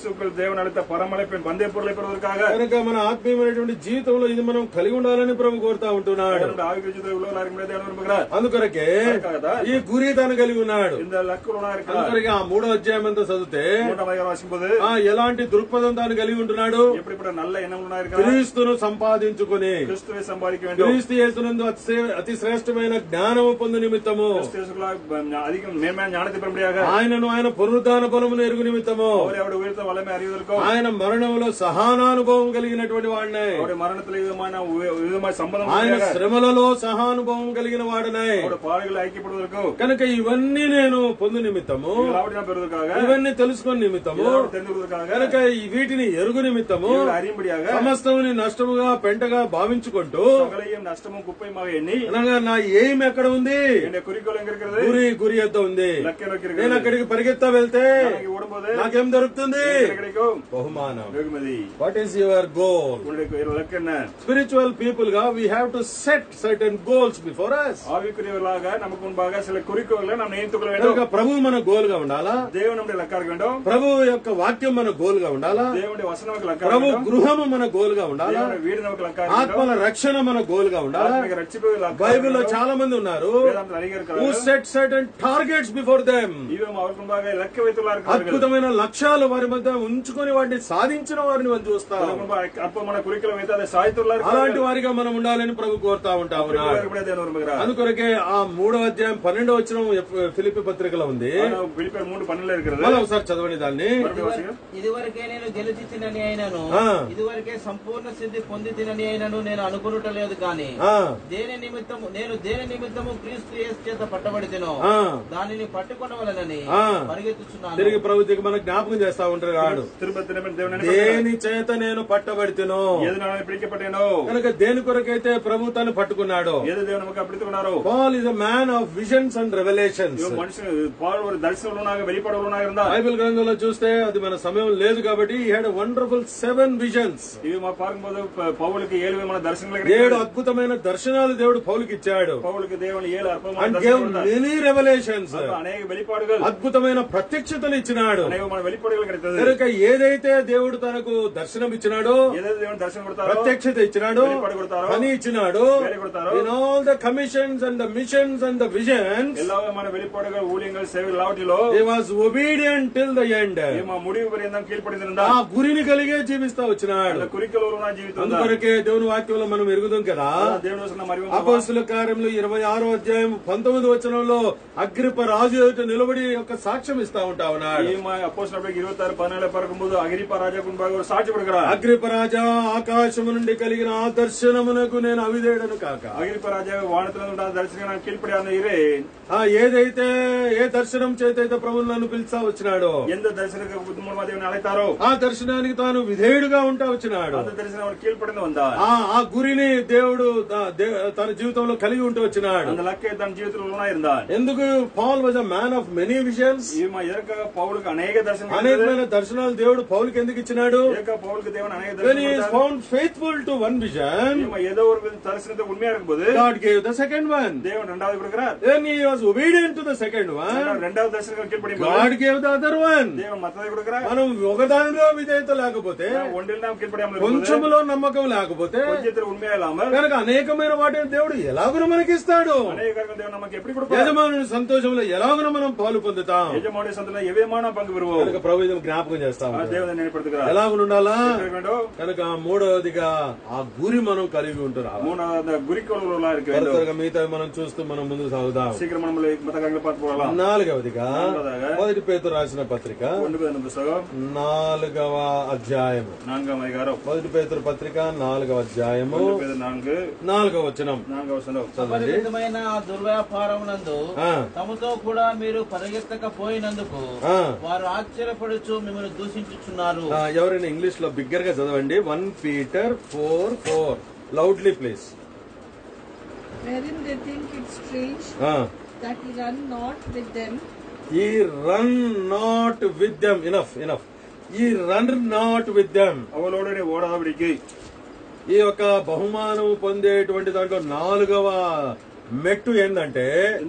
కనుక మన ఆత్మీయమైనటువంటి జీవితంలో ఇది మనం కలిగి ఉండాలని ప్రభు కోరుతా ఉంటున్నాడు. అందుకొరకే ఈ గురి తను కలిగి ఉన్నాడు. అందుకొరకే ఆ మూడో అధ్యాయం అంతా చదివితే ఎలా దృక్పథం తాను కలిగి ఉంటున్నాడు. క్రీస్తును సంపాదించుకుని క్రీస్తు యేసునందు అతి శ్రేష్టమైన జ్ఞానము పొందు నిమిత్తము ఆయనను ఆయన పునరుద్ధాన బలమును ఎరుగు నిమిత్తము ఆయన మరణంలో సహానానుభవం కలిగినటువంటి వాడినై ఆయన శ్రమలలో సహానుభవం కలిగిన వాడినై కనుక ఇవన్నీ నేను పొందు నిమిత్తము ఇవన్నీ తెలుసుకుని నిమిత్తము కనుక ఈ వీటిని ఎరుగు నిమిత్తము இவைகளை அறியும்படியாக సమస్తముని నష్టముగా పెంటగా భావించుకుంటూ சகலையும் நஷ்டமும் குப்பையுமாக எண்ணி అనగా నా ఎయిమ్ ఎక్కడ ఉంది, என்னுடைய குறிக்கோள் எங்க இருக்கிறது, గురి గురి ఎద్ద ఉంది. லட்சியம் நோக்கி నేను இருக்கிறது. అక్కడికి పరిగెత్తా వెళ్తే நாளைக்கு ஓடும்போது నాకేం దొరుకుతుంది? என்ன கிடைக்கும்? బహుమానం. வெகுமதி. What is your goal? உங்களுடைய லக்கு என்ன? స్పిరిచువల్ పీపుల్ గా we have to set certain goals before us. ஆவிக்குரியவர்களாக நமக்கு முன்பாக சில குறிக்கோள்களை நாம் நினைத்துக் கொள்ள வேண்டும். కనుక ప్రభు మన గోల్ గా ఉండాలా, தேவன் நம்முடைய லக்கா இருக்க வேண்டும். ప్రభు యొక్క వాక్యం మన గోల్ గా ఉండాలా, தேவனுடைய వచనం நமக்கு లక్కா ప్రభు இருக்க வேண்டும். గృహము మన గోల్ గా ఉండాలా, தேவனுடைய வீடு நமக்கு లక్కா இருக்க வேண்டும். ఆత్మల రక్షణ మన గోల్ గా ఉండాలా. ఆత్మిక రక్షణ లక్కா బైబిల్లో చాలా మంది ఉన్నారు వేదాంత అడిగి who இருக்கிறார்கள். set certain targets before them. இவன் அவருக்கு முன்பாக లక్ష్య வைத்துள்ளார் இருக்கிறார்கள். అద్భుతమైన లక్ష్యాలు వారి మధ్య ఉంచుకొని వాటిని సాధించిన వారిని మనం చూస్తాం. அவருக்கு முன்பாக அற்பமான குறிக்கோளை வைத்து அதை சாதித்துள்ளார். అలాంటి వారిగా మనం ఉండాలని ప్రభు కోరుతా ఉంటా ఉన్నాడు. அப்படியே தேவன் விரும்புகிறார். అందుకొరకే ఆ మూడో అధ్యాయం పన్నెండో వచనం ఫిలిప్పీ పత్రికలో ఉంది. ఫిలిప్పీయులు మూడు పన్నెండులో இருக்கிறது. మళ్ళీ ఒకసారి చదవండి దాన్ని. ఇదివరకే నేను గెలిచి తినని అయినను, ఇదివరకే సంపూర్ణ సిద్ధి పొంది తినని అయినను నేను అనుకునుటలేదు కానీ దేని నిమిత్తము నేను దేని నిమిత్తము క్రీస్తు యేసు చేత పట్టబడితేనో దానిని పట్టుకొనవలెనని పరిగెత్తుచున్నాను. తిరిగి ప్రభుత్వకి మనకు జ్ఞాపకం చేస్తా ఉంటారు కాడు. దేని చేత నేను పట్టబడితేనో, కనుక దేని కొరకైతే ప్రభు తను పట్టుకున్నాడు. Paul is a man of visions and revolutions. Bible గ్రంథంలో చూస్తే అది మన సమయం లేదు కాబట్టి he had a wonderful seven visions. ఏడు అద్భుతమైన దర్శనాలు దేవుడు పౌలుకి ఇచ్చాడు. and gave many revelations. అద్భుతమైన ప్రత్యక్షతలు ఇచ్చినాడు. కనుక ఏదైతే దేవుడు తనకు దర్శనం ఇచ్చినాడో, ప్రత్యక్షత ఇచ్చినాడో, పని ఇచ్చినాడో, in all the commissions and the missions and the visions, he was obedient till the end. ఆ గురిని కలిగే జీవిస్తా వచ్చినాడు. అందుకొరకే దేవుని వాక్యంలో మనం ఎరుగుదాం కదా. అపోస్తుల కార్యములు ఇరవై ఆరో అధ్యాయం పంతొమ్మిది వచనంలో అగ్రిప్ప రాజు ఎదుట నిలబడి ఒక సాక్ష్యం ఇస్తా ఉంటా ఉన్నాడు. అగ్రిప్ప రాజా, ఆకాశము నుండి కలిగిన ఆ దర్శనమునకు నేను అవిధేయుడను కాక. అగ్రిప్ప రాజా ఏదైతే ఏ దర్శనం చేతైతే ప్రభువు నన్ను పిలిచా వచ్చినాడో, ఆ దర్శనానికి తాను విధేయుడుగా ఉంటా వచ్చినాడు. ఆ గురిని దేవుడు తన జీవితంలో కలిగి ఉంటూ వచ్చినాడు. ఎందుకు? Paul was a man of many visions. అనేకమైన దర్శనాలు దేవుడు పౌలుకి ఎందుకు ఇచ్చినాడు? When he is found faithful to one vision, God gave the second one. Then he was obedient to the second one, God gave the other one. మనం ఒకదానిలో విధేయత లేకపోతే, కొంచెంలో నమ్మకం లేకపోతే, కనుక అనేకమైన వాటిని దేవుడు ఎలాగో మనకి ఇస్తాడు. యజమానుని సంతోషంలో ఎలాగో మనం పాలు పొందుతాం. కనుక ప్రభు జ్ఞాపకం చేస్తాం ఎలాగ ఉండాలా. కనుక మూడవదిగా ఆ గురి మనం కలిగి ఉంటున్నాం. మిగతా మనం చూస్తూ మనం ముందుకు సాగుదాం. నాలుగవదిగా మొదటి పేతురు రాసిన పత్రిక నాలుగవ అధ్యాయము, మొదటి పేతురు పత్రిక నాలుగవ అధ్యాయము నాలుగవ వచనం. అపరిమితమైన దుర్వ్యాపారమునందు తమతో కూడా మీరు పరిగెత్తకపోయినందుకు వారు ఆశ్చర్యపడుచు మిమ్మల్ని దూషించుచున్నారు. ఎవరైనా ఇంగ్లీష్ లో బిగ్గర్ గా చదవండి. One Peter four four loudly please. Wherein they think it strange that he run not with them. He run not with them. Enough, enough. He run not with them. అవలోడనే ఓడావిడికి ఈ యొక్క బహుమానం పొందేటువంటి దాంట్లో నాలుగవ మెట్టు ఏంటంటే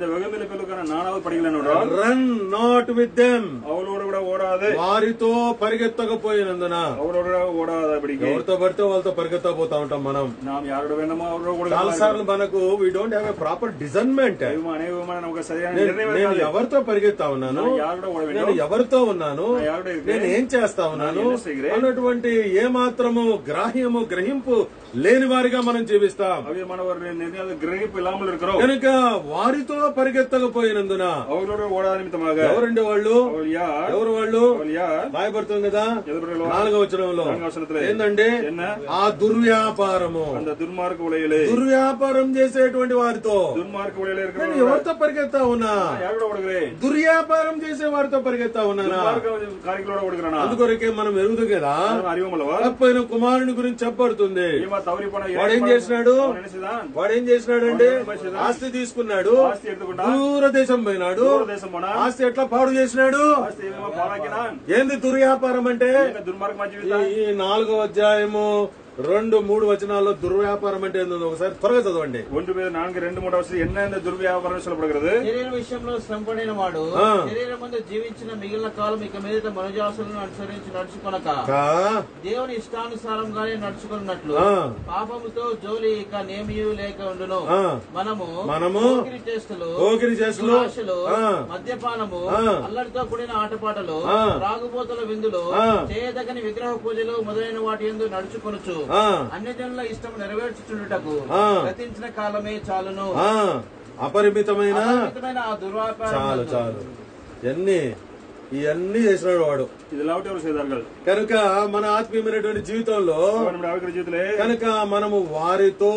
రన్ నాట్ విత్ దెమ్. వారితో పరిగెత్తకపోయినందున, ఎవరితో పడితే వాళ్ళతో పరిగెత్తకపోతా ఉంటాం మనం. చాలా సార్లు మనకు we don't have a proper discernment. నేను ఎవరితో పరిగెత్తా ఉన్నాను, నేను ఎవరితో ఉన్నాను, నేను ఏం చేస్తా ఉన్నాను అన్నటువంటి ఏ మాత్రము గ్రాహ్యము గ్రహింపు లేని వారిగా మనం జీవిస్తాం. అవి మన నిర్ణయాలు గ్రహింపు ఇలాములు இருக்கிறோம். కనుక వారితో పరిగెత్తకపోయినందున అవరోడు ఓడా నిమిత్తமாக ఎవరండి వాళ్ళు? ఎవరు వాళ్ళు? రాయబడుతుంది కదా నాలుగవ వచనంలో. ఏంటంటే ఆ దుర్వ్యాపారము, దుర్మార్గ ఉలయలే, దుర్వ్యాపారం చేసేటువంటి వారితో. దుర్మార్గ ఉలయలే ఎవరితో పరిగెత్తా ఉన్నా? దుర్వ్యాపారం చేసే వారితో పరిగెత్తా ఉన్నానా? అందుకొరకే మనం ఎరుగుదు కదా తప్పైన కుమారుని గురించి చెప్పబడుతుంది. వాడేం చేసినాడు? వాడేం చేసినాడంటే ఆస్తి తీసుకున్నాడు, దూరదేశం పోయినాడు, ఆస్తి ఎట్లా పాడు చేసినాడు? ఏంది దుర్వ్యాపారం అంటే? ఈ నాలుగో అధ్యాయము రెండు మూడు వచనాల్లో దుర్వ్యాపారం అంటే ఏందో ఒకసారి త్వరగా చదవండి. ఒంటి మీద నాలుగు రెండు మూడు అవసరం ఎన్న దుర్వ్యాపారం చెప్పబడుతుంది. శరీర విషయంలో శ్రమపడిన వాడు శరీరం ముందు జీవించిన మిగిలిన కాలం ఇక మీద మనుజాసులను అనుసరించి నడుచుకొనక దేవుని ఇష్టానుసారంగానే నడుచుకున్నట్లు పాపముతో జోలి ఇక నేమియు లేక ఉండును. మనము మనము పోకిరి చేష్టలు, ఆశలు, మద్యపానము, అల్లరితో కూడిన ఆటపాటలు, రాగుబోతుల విందులు, చేయదగని విగ్రహ పూజలు మొదలైన వాటి యందు నడుచుకొనుచు అన్ని జనుల ఇష్టం నెరవేర్చుచుండుటకు గతించిన కాలమే చాలును. అపరిమితమైన ఆ దుర్వ్యాపారం చాలు చాలు ఎన్ని ఇవన్నీ చేసినాడు వాడు. కనుక మన ఆత్మీయమైనటువంటి జీవితంలో కనుక మనము వారితో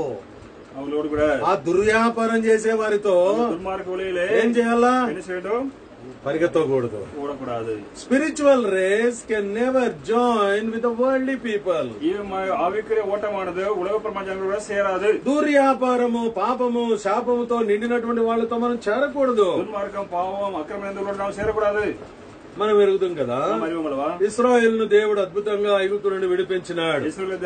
ఆ దుర్వ్యాపారం చేసే వారితో ఏం చేయాలా? పరిగెత్తకూడదు. Spiritual race can never join with the worldly people. ఓటమానదు ఉలగ ప్రపంచంలో కూడా చేరాదు. దుర్వ్యాపారము, పాపము, శాపముతో నిండినటువంటి వాళ్ళతో మనం చేరకూడదు. దుర్మార్గం, పాపం, అక్రమం చేరకూడదు. మనం ఎరుగుతాం కదా ఇశ్రాయేల్ ను దేవుడు అద్భుతంగా ఐగుప్తు నుండి విడిపించినాడు.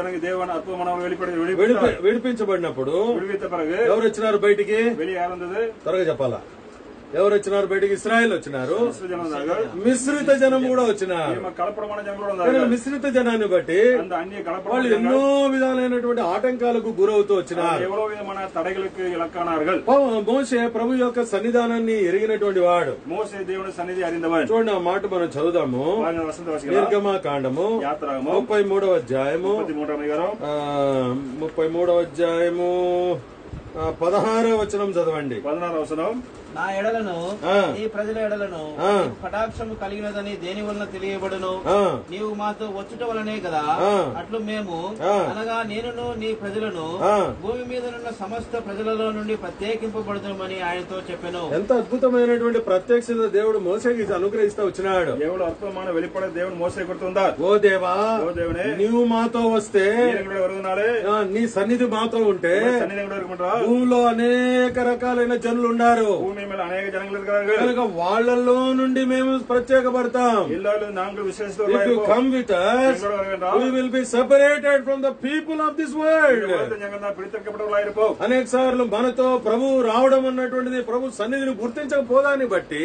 విడిపించబడినప్పుడు ఎవరు వచ్చినారు బయటికి? త్వరగా చెప్పాలా? ఎవరు వచ్చినారు బయటికి? ఇశ్రాయేల్ వచ్చినారు, మిశ్రిత జనం కూడా వచ్చినారు. మిశ్రిత జనాన్ని బట్టి వాళ్ళు ఎన్నో విధాలైనటువంటి ఆటంకాలకు గురవుతూ వచ్చినారు. మోషే ప్రభు యొక్క సన్నిధానాన్ని ఎరిగినటువంటి వాడు. మోషే దేవుని సన్నిధి అరిందవాడు. చూడండి ఆ మాట మనం చదువుదాము. నిర్గమకాండము ముప్పై మూడవ అధ్యాయము ముప్పై మూడవ అధ్యాయము పదహారవ వచనం చదవండి. పదహారవ వచనం. నా ఎడలను ఈ ప్రజల ఎడలను కటాక్షము కలిగినదని దేని వలన తెలియబడును? నీవు మాతో వచ్చుట వలనే కదా. అట్లు మేము అనగా నేనును నీ ప్రజలను భూమి మీద ఉన్న సమస్త ప్రజలలో నుండి ప్రత్యేకింపబడుతామని ఆయనతో చెప్పాను. ఎంత అద్భుతమైనటువంటి ప్రత్యక్షత దేవుడు మోసేకి అనుగ్రహిస్తూ వచ్చినాడు. దేవుడు అర్థమైన వెళ్ళిపడే దేవుడు మోసే కొడుతుందా? ఓ దేవా, నీవు మాతో వస్తే, నీ సన్నిధి మాతో ఉంటే భూమిలో అనేక రకాలైన జనులు ఉన్నారు. అనేక జనములు కనుక వాళ్ళలో నుండి మేము ప్రత్యేకపడతాం. If you come with us, we will be separated from the people of this world. అనేక సార్లు మనతో ప్రభు రావడం అన్నటువంటిది ప్రభు సన్నిధిని గుర్తించకపోదాన్ని బట్టి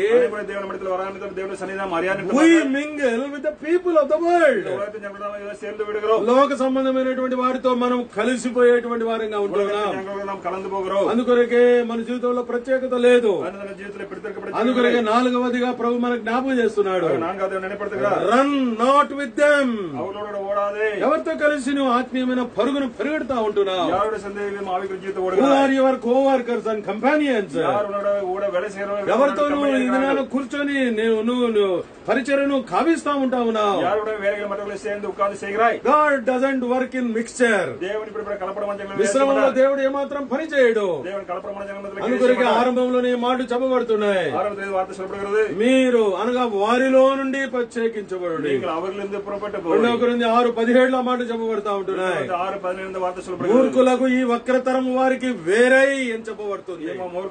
we mingle with the people of the world. లోక సంబంధమైనటువంటి వారితో మనం కలిసిపోయేటువంటి వారంగా ఉంటున్నాం. అందుకొరకే మన జీవితంలో ప్రత్యేకత లేదు. అందుకొరకే నాలుగవదిగా ప్రభు మనకు జ్ఞాపకం చేస్తున్నాడు, రన్ నాట్ విత్ దెమ్. ఎవరితో కలిసి నువ్వు ఆత్మీయమైన పరుగును పరిగెడుతా ఉంటున్నావు? Your co workers and companions. ఎవరితో నువ్వు ఈ దినాన్ని కూర్చొని నువ్వు పరిచర్యను కావిస్తా ఉంటావు. God doesn't work in mixture. విశ్రమంలో దేవుడు ఏమాత్రం పని చేయడు. అందుకొరకే ఆరంభంలోనే మాటలు చెప్పబడుతున్నాయి, మీరు అనగా వారిలో నుండి ప్రత్యేకించబడు. ఆరు పదిహేడులో మాట చెప్పబడతా ఉంటున్నాయి, మూర్ఖులకు ఈ వక్రతరం వారికి వేరై అని చెప్పబడుతుంది.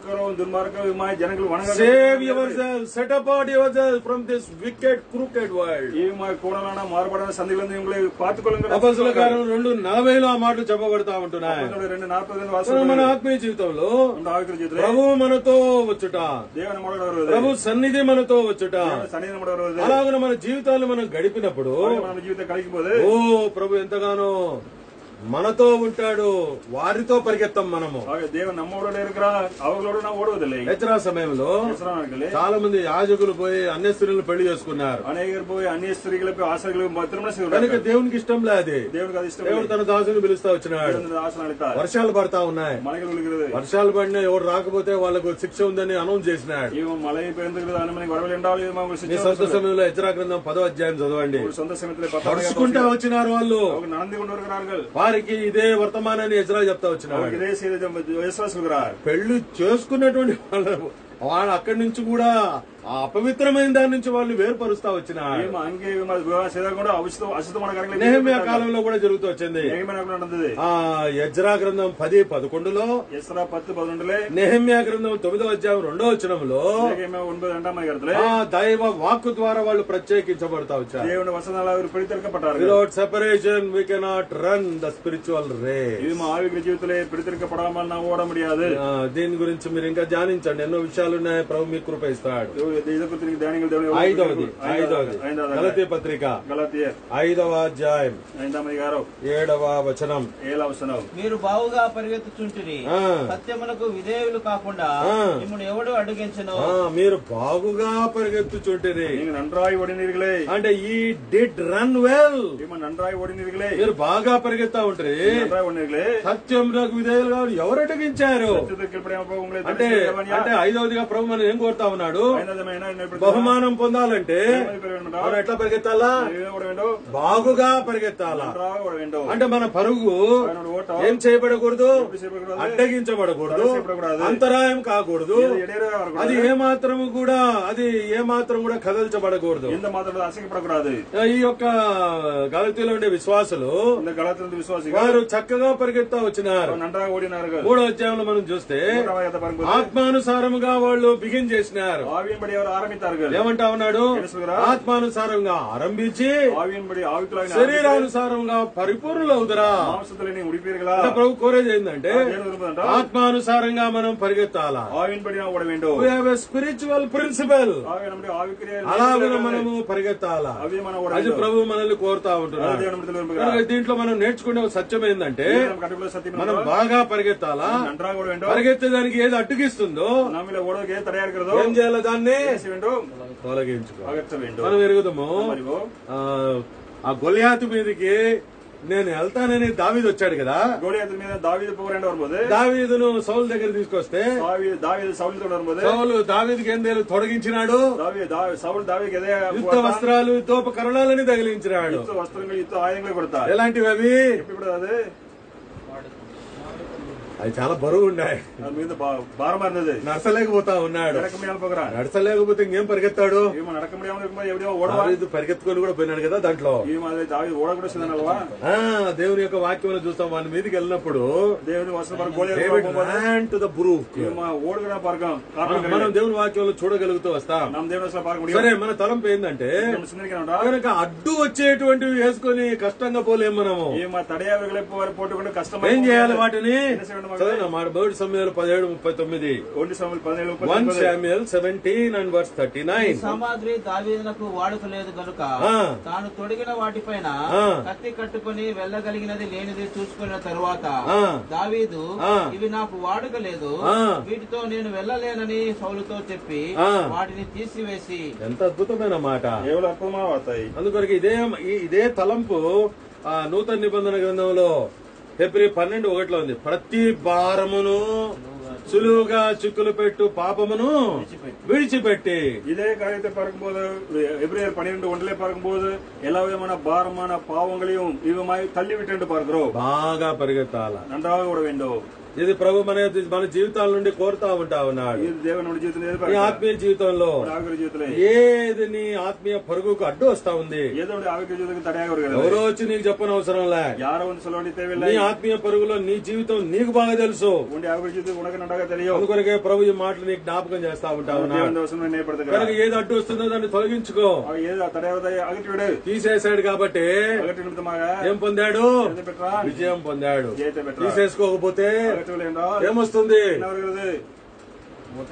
Save yourself, set apart yourself from this wicked crooked world. అపొస్తలుల కార్యం రెండు నలభైలో ఆ మాటలు చెప్పబడతా ఉంటున్నాయి. మన ఆత్మీయ జీవితంలో ప్రభు మనతో వచ్చుట, ప్రభు సన్నిధి మనతో వచ్చుట, అలాగే మన జీవితాలు మనం గడిపినప్పుడు ఓ ప్రభు ఎంతగానో మనతో ఉంటాడు, వారితో పరిగెత్తాం మనము. దేవుడు నమ్మోడు అవగలోడు నా ఓడవదిలే. ఎజ్రా సమయంలో చాలా మంది యాజకులు పోయి అన్య స్త్రీలను పెళ్లి చేసుకున్నారు. అనేకరు పోయి అన్య స్త్రీలపై ఆశలు కనుక దేవునికి ఇష్టం లేదు. దేవుడికి అది ఇష్టం. దేవుడు తన దాసుని పిలుస్తా వచ్చినాడు. వర్షాలు పడతా ఉన్నాయి. వర్షాలు పడినా ఎవరు రాకపోతే వాళ్ళకు శిక్ష ఉందని అనౌన్స్ చేసినాడు. మీ సొంత సమయంలో ఎజ్రా గ్రంథం పదో అధ్యాయం చదవండి. పరుచుకుంటా వచ్చినారు వాళ్ళు. వారికి ఇదే వర్తమానాన్ని ఎజ్రా చెప్తా వచ్చినారు. పెళ్లి చేసుకున్నటువంటి వాళ్ళు వాళ్ళు అక్కడి నుంచి కూడా ఆ అపవిత్రమైన దాని నుంచి వాళ్ళు వేరుపరుస్తా వచ్చిన నెహెమ్యా కాలంలో కూడా జరుగుతూ వచ్చింది. ఆ ఎజ్రా గ్రంథం పది పదకొండులో, నెహెమ్యా గ్రంథం తొమ్మిదో అధ్యాయం రెండో వచనంలో ఆ దైవ వాక్కు ద్వారా వాళ్ళు ప్రత్యేకించబడతా వచ్చారు. Without separation we cannot run the spiritual race. దీని గురించి మీరు ఇంకా ధ్యానించండి. ఎన్నో విషయాలు ఉన్నాయి. ప్రభు మీకు కృప ఇస్తాడు. ఐదవది ఐదవది గలతీ పత్రిక ఐదవ అధ్యాయం ఏడవ వచనం. మీరు బావుగా పరిగెత్తుచుంటిరి, సత్యములకు విధేయులు కాకుండా మిమ్మల్ని ఎవడు అడ్డగించను. మీరు బాగుగా పరిగెత్తుచుంటిరి అంటే ఈ డిడ్ రన్ వెల్. మీరు బాగా పరిగెత్తా ఉంటారు. సత్యములకు విధేయులు కాదు ఎవరు అడ్డగించారు అంటే అంటే ఐదవదిగా ప్రభు మనం ఏం కోరుతా ఉన్నాడు? బహుమానం పొందాలంటే మనం ఎట్లా పరిగెత్తాలా? బాగుగా పరిగెత్తాలా. అంటే మన పరుగు ఏం చేయబడకూడదు, అడ్డగించబడకూడదు, అంతరాయం కాకూడదు. అది ఏమాత్రము కూడా అది ఏమాత్రం కూడా కదల్చబడకూడదు. ఈ యొక్క గలతీలో ఉండే విశ్వాసులు వారు చక్కగా పరిగెత్తా వచ్చినారు. మూడో అధ్యాయంలో మనం చూస్తే ఆత్మానుసారముగా వాళ్ళు బిగిన్ చేసినారు. ఏమంటా ఉన్నాడు? ఆత్మానుసారంగా ఆరంభించి శరీరానుసారంగా పరిపూర్ణులు అవుతారా. ప్రభు కోరేది ఏంటంటే ఆత్మానుసారంగా మనం పరిగెత్తాలా. స్పిరిచువల్ ప్రిన్సిపల్ అలాగే మనము పరిగెత్తాలా. అది ప్రభు మనల్ని కోరుతా ఉంటున్నాడు. దీంట్లో మనం నేర్చుకునే సత్యం ఏంటంటే మనం బాగా పరిగెత్తాలా. పరిగెత్తేదానికి ఏది అడ్డుగిస్తుందో ఏం చేయాలి? దాన్ని తొలగించుకో. మనం ఎరుగుదాము. ఆ గొలియాతు మీదకి నేను వెళ్తానని దావీదు వచ్చాడు కదా. దావీదును సౌలు దగ్గర తీసుకొస్తే సౌలు దావీదుకి ఏం తెలియదు తొలగించినాడు. యుద్ధ వస్త్రాలు యుద్ధోప కరుణాలని తగిలించినాడు. ఎలాంటివి అవి? అది చాలా బరువు ఉన్నాయి. నడచలేకపోతా ఉన్నాడు. నడచలేకపోతే ఇంకేం పరిగెత్తాడు? పరిగెత్తుకొని కూడా పోయినాడు కదా. దాంట్లో దేవుని యొక్క వాక్యం చూస్తాం. వాని మీదకి వెళ్ళినప్పుడు మనం దేవుని వాక్యంలో చూడగలుగుతూ వస్తాం. సరే, మన తలంపు ఏంటంటే కనుక అడ్డు వచ్చేటువంటివి వేసుకొని కష్టంగా పోలేం. మనము ఏం చేయాలి? వాటిని బర్డ్ సమయాలు పదిహేడు ముప్పై తొమ్మిది one Samuel seventeen and verse thirty nine. సామాగ్రి దావీదునకు వాడుక లేదు కనుక తాను తొడిగిన వాటిపైన కత్తి కట్టుకుని వెళ్ళగలిగినది లేనిది చూసుకున్న తరువాత దావీదు ఇవి నాకు వాడుక లేదు, వీటితో నేను వెళ్ళలేనని సౌలుతో చెప్పి వాటిని తీసివేసి. ఎంత అద్భుతమైన మాట. అందుకొరకు ఇదే ఇదే తలంపు ఆ నూతన నిబంధన గ్రంథంలో ఫిబ్రవరి పన్నెండు ఒకటిలో ఉంది. ప్రతి భారమును సులువుగా చిక్కులు పెట్టు పాపమును విడిచిపెట్టి. இதே காரியத்தை பார்க்கும்போது எபிரேயர் பன்னிரண்டு ஒன்றிலே பார்க்கும்போது எல்லா விதமான பாரமான பாவங்களையும் இவமாய் தள்ளிவிட்டு பார்க்கிறோம். బాగా పరిగెత్తాల, நன்றாக ஓட வேண்டும். ఇది ప్రభు మన మన జీవితాల నుండి కోరుతా ఉంటా ఉన్నాడు. ఈ ఆత్మీయ జీవితంలో ఏది నీ ఆత్మీయ పరుగుకు అడ్డు వస్తా ఉంది? ఎవరో వచ్చి నీకు చెప్పని అవసరం లే. నీ ఆత్మీయ పరుగులో నీ జీవితం నీకు బాగా తెలుసు. అందుకొరకే ప్రభు ఈ మాటలు నీకు జ్ఞాపకం చేస్తా ఉంటా ఉన్నాడు. కనుక ఏది అడ్డు వస్తుందో దాన్ని తొలగించుకో. తీసేశాడు కాబట్టి ఏం పొందాడు? విజయం పొందాడు. తీసేసుకోకపోతే ఏమొస్తుంది?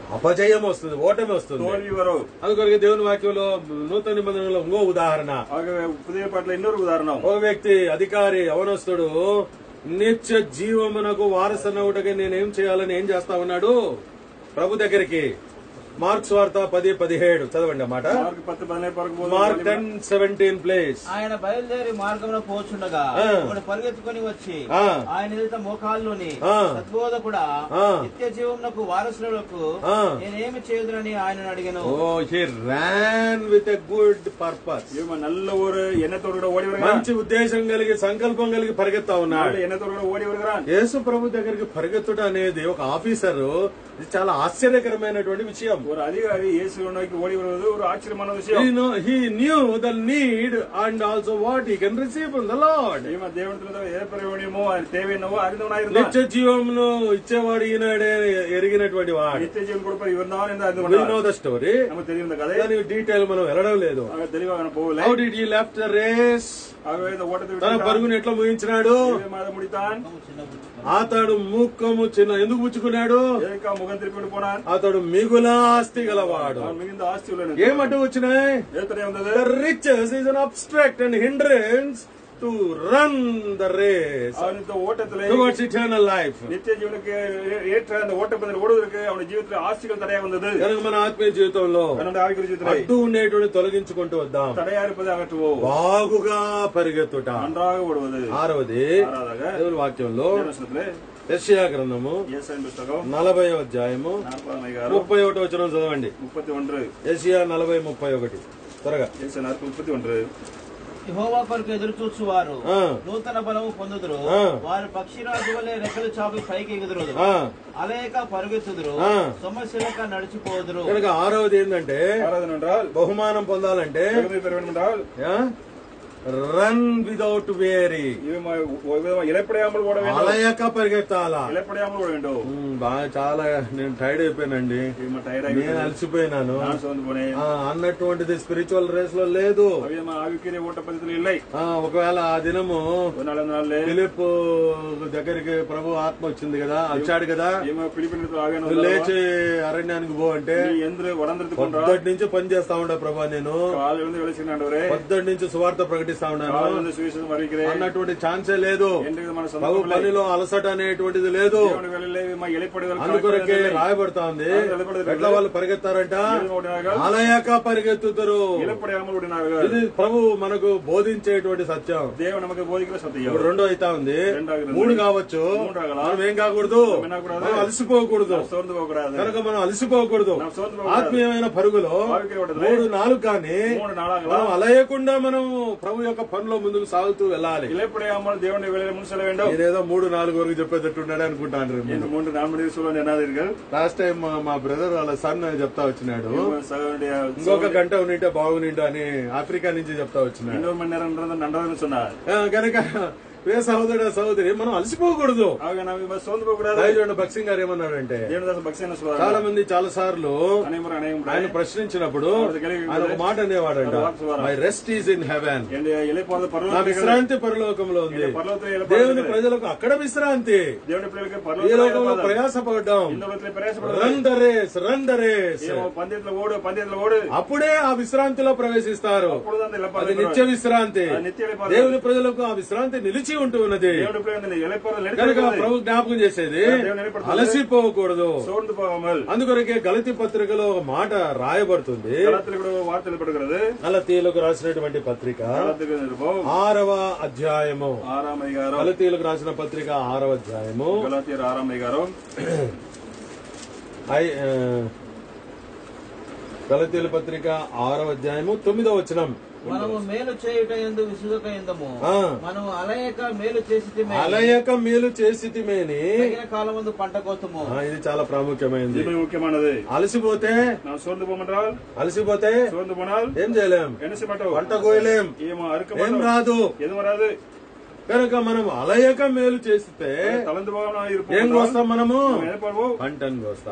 అపజయం వస్తుంది, ఓటమి వస్తుంది. తోల్వి వరం. అందుకొరకు దేవుని వాక్యంలో నూతన నిబంధనలో ఇంకో ఉదాహరణ, పుదిన పట్ల ఇన్నొరు ఉదాహరణ. ఒక వ్యక్తి అధికారి అవనస్తుడు నిత్య జీవమునకు వారసనవుటగా నేనేం చేయాలని ఏం చేస్తా ఉన్నాడు ప్రభు దగ్గరికి. మార్క్స్ వార్త పది పదిహేడు చదవండి అన్నమాట. Mark ten seventeen please. ఆయన బయలుదేరి మార్గంలో పోచుండగా పరిగెత్తుకుని వచ్చి ఆయన ఎదుట మోకాల్లోని సద్బోధకుడా నిత్య జీవమునకు వారసులకు నేనేమి చేయుదునని ఆయన అడిగాను. ఓ హి ran with a good purpose. నల్ల ఊరు ఎన్నతోడు ఓడి మంచి ఉద్దేశం కలిగి సంకల్పం కలిగి పరిగెత్తా ఉన్నాడు. ఎన్నతోడు ఓడి యేసు ప్రభు దగ్గరికి పరిగెత్తుట అనేది ఒక ఆఫీసరు ఇది చాలా ఆశ్చర్యకరమైనటువంటి విషయం. ఒక అధికారి యేసులోకి ఓడి వరుವುದು ఒక ఆశ్చర్యమైన విషయం. He know he knew the need and also what he can receive from the Lord. ఈమ దేవునితో ఏ పరివణ్యమో ఆయన తేవేనో అరిదోనాయిరునా. నిత్య జీవమును ఇచ్చేవాడు ఈనాడే ఎరిగినటువంటి వాడు. నిత్య జీవం కూడా ఇవన్నాను ಎಂದು అరిదోనాడు. We know the story. మనకు తెలియదు కదా. దాని డీటెయిల్ మనం వెళ్ళడం లేదు. మనకు తెలియవన పోలే. How did he left the race? తన పరుగును ఎట్లా ముగించినాడు? అతడు ముఖము చిన్న ఎందుకు పుచ్చుకున్నాడు? అతడు మిగుల ఆస్తి గలవాడు. ఏమంటూ వచ్చినాయి? The riches is an obstacle and hindrance to run the race towards eternal life. నిత్య జీవనకి ఏట్ర அந்த ஓட்டப்பந்தயம் ஓடுவதற்கு அவன జీవితంలో ఆస్తిகள் తడయ ఉన్నది. కనుక మన ఆత్మీయ జీవితంలో అడ్డు ఉండేటువంటి తొలగించుకుంటూ వద్దాం. తడయారిపది అగట్టువో బాగుగా పరిగెత్తుట. అండ్రాగా ఓడువది. ఆరవది దేవుని వాక్యంలో యెషయా గ్రంథము నలభై అధ్యాయము ముప్పై ఒకటి వచనం చదవండి. యెషయా నలభై ముప్పై ఒకటి త్వరగా. యెహోవా కొరకు ఎదురు చూచువారు నూతన బలము పొందుదురు. వారు పక్షిరాజు వలె రెక్కలు చాపి పైకి ఎగుదురు. అలేక పరుగెత్తుదురు. సమస్యలక నడిచిపోదురు. కనుక ఆరవది ఏంటంటే బహుమానం పొందాలంటే రన్ విదౌట్ వేరీ. అలయక పరిగెత్తాలా. బాగా చాలా నేను టైర్డ్ అయిపోయానండి, నేను అలసిపోయినాను అన్నటువంటిది స్పిరిచువల్ రేస్ లో లేదు. ఒకవేళ ఆ దినము ఫిలిప్ దగ్గరికి ప్రభు ఆత్మ వచ్చింది కదా, వచ్చాడు కదా, లేచి అరణ్యానికి పో అంటే పొద్దుటి నుంచి పని చేస్తా ఉండే ప్రభా, నేను పొద్దుటి నుంచి సువార్త ప్రకటిస్తా ఉన్నాను అన్నటువంటి ఛాన్సే లేదు. ప్రభు పనిలో అలసట అనేటువంటిది లేదు. అందుకొరకే రాయబడతా ఉంది ఎట్లా వాళ్ళు పరిగెత్తారంట, అలయక పరిగెత్తుతారు. ఇది ప్రభు మనకు బోధించేటువంటి సత్యం. ఇప్పుడు రెండో అయితా ఉంది, మూడు కావచ్చు. మనం ఏం కాకూడదు, మనం అలసిపోకూడదు. కనుక మనం అలసిపోకూడదు. ఆత్మీయమైన పరుగులో మూడు నాలుగు కానీ మనం అలయకుండా మనం ప్రభు యొక్క పనిలో ముందుకు సాగుతూ వెళ్ళాలి. నేనేదో మూడు నాలుగు వరకు చెప్పేటట్టున్నాడు అనుకుంటాను. లాస్ట్ టైం మా బ్రదర్ వాళ్ళ సన్ చెప్తా వచ్చినాడు, ఇంకొక గంట ఉంటే బాగునిండు అని ఆఫ్రికా నుంచి చెప్తా వచ్చినాడు. కనుక ఏ సహోదరు సహోదరి మనం అలసిపోకూడదు. భక్సింగ్ గారు ఏమన్నాడంటే, చాలా మంది చాలా సార్లు ఆయన ప్రశ్నించినప్పుడు ఆయన ఒక మాట అనేవాడంట, my rest is in heaven. నా విశ్రాంతి పరలోకంలో ఉంది. దేవుని ప్రజలకు అక్కడ విశ్రాంతి, ఈ లోకంలో ప్రయాసపడ్డాం. Run the race, run the race. అప్పుడే ఆ విశ్రాంతిలో ప్రవేశిస్తారు. అది నిత్య విశ్రాంతి. దేవుని ప్రజలకు ఆ విశ్రాంతి నిలిచి ఉంటూ ఉన్నది. కనుక ప్రభు జ్ఞాపకం చేసేది అలసిపోకూడదు. అందుకొరకే గలతీ పత్రికలో ఒక మాట రాయబడుతుంది. గలతీయులకు రాసినటువంటి పత్రిక ఆరవ అధ్యాయము, గలతీయులకు రాసిన పత్రిక ఆరవ అధ్యాయము, గలతీయుల పత్రిక ఆరవ అధ్యాయము తొమ్మిదవ వచనం. మనము మేలు చేయుట యందు విసుగక యందము మనము అలయక మేలు చేసితిమే అలయక మేలు చేసితిమేని తగిన కాలమందు పంట కోసము. ఇది చాలా ప్రాముఖ్యమైనది. ముఖ్యమైనది. అలసిపోతే అలసిపోతే ఏం చేయలేం, పంట కోయలేం, ఏం రాదు. కనుక మనం అలయక మేలు చేస్తే ఏం కోస్తాం, మనము పంటను కోస్తాం.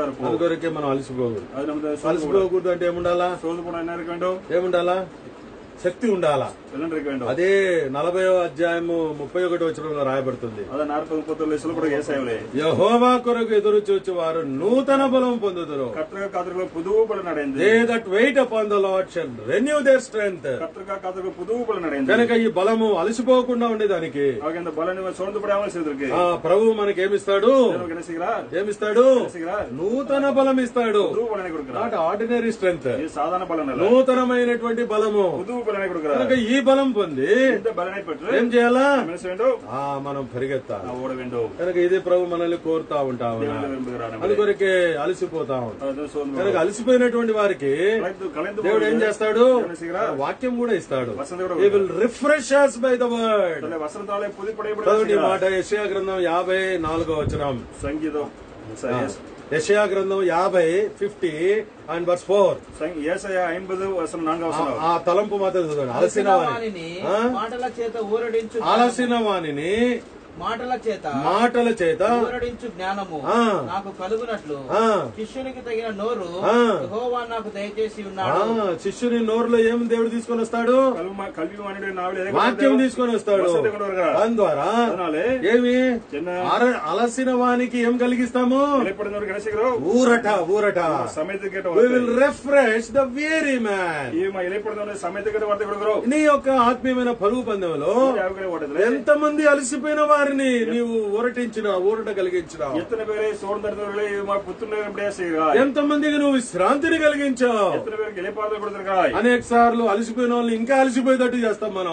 అందుకొరకే మనం అలసిపోకూడదు. అలసిపోకూడదు అంటే ఏముండాలా, ఏముండాలా శక్తి ఉండాలా. எல்லாம் இருக்க வேண்டும். అదే నలభై అధ్యాయము ముప్పై ఒకటి వచనంలో రాయబడుతుంది. అదే నలభై ముప్పై వచనంలో కూడా యేసయ్యలే యెహోవా కొరకు ఎదురు చూచు వారు నూతన బలం పొందుదురు. కర్తగా కాదురులో పుదు బలం అடைந்து. They that wait upon the Lord shall renew their strength. కర్తగా కాదురులో Pudhu బలం అடைந்து. కనుక ఈ బలము అలసిపోకుండా ఉండేదానికి ఆగంద బలాన్ని సోర్ந்து పడామని చేదుర్కి. ఆ ప్రభు మనకి ఏమిస్తాడు? ఏమిస్తాడు? నూతన బలం ఇస్తాడు. పుదు బలాన్ని కొడుకురా. Not ordinary strength. ఇది సాధారణ బలం అല്ല. నూతనమైనటువంటి బలము. పుదు బలాన్ని కొడుకురా. కనుక ఈ బలం పొంది ఏం చేయాలా? మనం పరిగెత్తాలి. కనుక ఇది ప్రభు మనల్ని కోరుతా ఉంటా ఉన్నాం. అందుకొరకే అలసిపోతా ఉంటాం. కనుక అలసిపోయినటువంటి వారికి దేవుడు ఏం చేస్తాడు? వాక్యం కూడా ఇస్తాడు. He will refresh us by the word. చదవండి మాట యెషయా గ్రంథం యాభై నాలుగో వచనం. సంగీతం యెషయా గ్రంథం యాభై ఫిఫ్టీ అండ్ వర్స్ ఫోర్. యేసయ్య ఐంబది వచనం నాలుగవ వచనం. ఆ తలంపు మాత్రం చదవండి. అలసిన వాణిని మాటల చేత ఊరడించు. అలసిన వాణిని మాటల చేత మాటల చేత ఊరడించు జ్ఞానము నాకు కలుగునట్లు శిష్యునికి తగిన నోరు యెహోవా నాకు దయచేసి ఉన్నాడు. శిష్యుని నోరులో ఏం దేవుడు తీసుకొని వస్తాడు? వాక్యం తీసుకొని వస్తాడు. దాని ద్వారా ఏమి అలసిన వానికి ఏం కలిగిస్తాము? ఊరట ఊరట. We will refresh the weary man. నీ యొక్క ఆత్మీయమైన పరుగు పందెంలో ఎంతమంది అలసిపోయిన వారిని నీవు ఊరటించిన ఊరట కలిగించిన ఎంతమందికి నువ్వు విశ్రాంతిని కలిగించావు. అనేక సార్లు అలసిపోయిన వాళ్ళు ఇంకా అలసిపోయేటట్టు చేస్తాం మనం.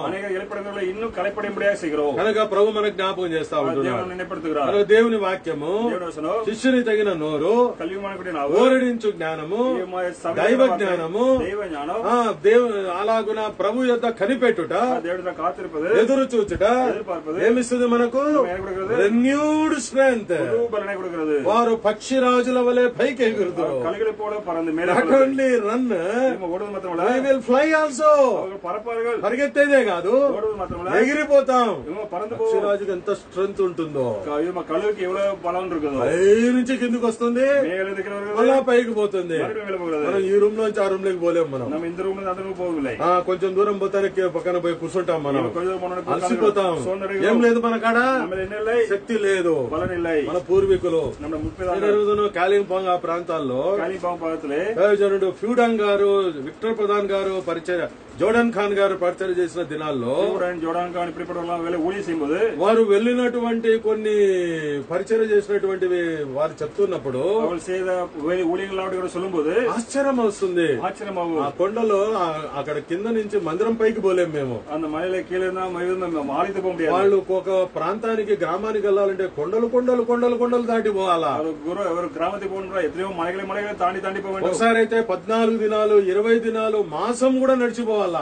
కనుక ప్రభు మనకు జ్ఞాపకం చేస్తా ఉంటున్నాడు. దేవుని వాక్యము శిష్యుని తగిన నోరు, ఊరడించు జ్ఞానము, దైవ జ్ఞానము, అలాగున ప్రభు యొద్ద కనిపెట్టుట, ఎదురు చూచుట ఏమిస్తుంది మనకు? Renewed strength. వారు పక్షి రాజుల వలె పైకి ఎగురుతారు. Not only run, we will fly also. పరిగెత్తేదే కాదు, ఎగిరిపోతాం. పక్షి రాజుకి ఎంత స్ట్రెంగ్త్ ఉంటుందో పై నుంచి కిందికి వస్తుంది, మళ్ళా పైకి పోతుంది. మనం ఈ రూమ్ నుంచి ఆ రూమ్ లోకి పోలేము. మనం కొంచెం దూరం పోతానే పక్కన పోయి కూర్చుంటాం. మనం అలసిపోతాం. ఏం లేదు మన కాడ, శక్తి లేదు. మన పూర్వీకులు కాలింపాంగ్ ఆ ప్రాంతాల్లో జనుడు ఫ్యూడాన్ గారు, విక్టర్ ప్రధాన్ గారు పరిచయ, జోర్డాన్ ఖాన్ గారు పరిచయం చేసిన దినాల్లో వారు వెళ్లినటువంటి కొన్ని పరిచయం చేసినటువంటివి వారు చెప్తున్నప్పుడు ఆశ్చర్యం వస్తుంది. ఆ కొండలో అక్కడ కింద నుంచి మందిరం పైకి పోలేం మేము. వాళ్ళు ఒక ప్రాంతానికి, గ్రామానికి వెళ్ళాలంటే కొండలు కొండలు కొండలు కొండలు దాటి పోవాలా. ఒకసారి అయితే పద్నాలుగు దినాలు, ఇరవై దినాలు, మాసం కూడా నడిచిపోవాలా.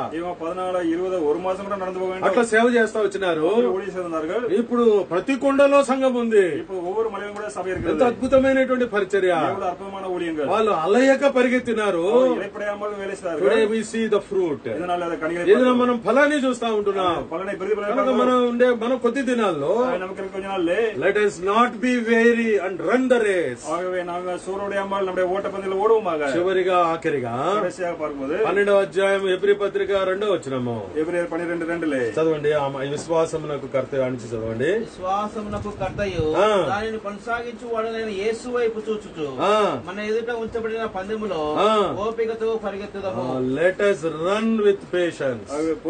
అట్లా సేవ చేస్తా వచ్చినారు. ఇప్పుడు ప్రతి కొండలో సంఘం ఉంది. ఎంత అద్భుతమైనటువంటి పరిచర్య. వాళ్ళు అలయక పరిగెత్తినారు. ఫ్రూట్ ఏదైనా మనం ఫలాన్ని చూస్తా ఉంటున్నాం. మనం ఉండే మనం కొద్ది దినాల్లో let us not be weary and run the race. చివరిగా ఆఖరిగా పన్నెండవ అధ్యాయం ఎబ్రీ పత్రిక రెండో వచనము. చదవండి. విశ్వాసమునకు కర్త నుంచి చదవండి. విశ్వాసమునకు కర్తయు దానిని కొనసాగించు వాడైన యేసు వైపు చూచుచు మన ఎదుట ఉంచబడిన పందెములో ఓపికతో పరిగెత్తుదాము. let us run with patience.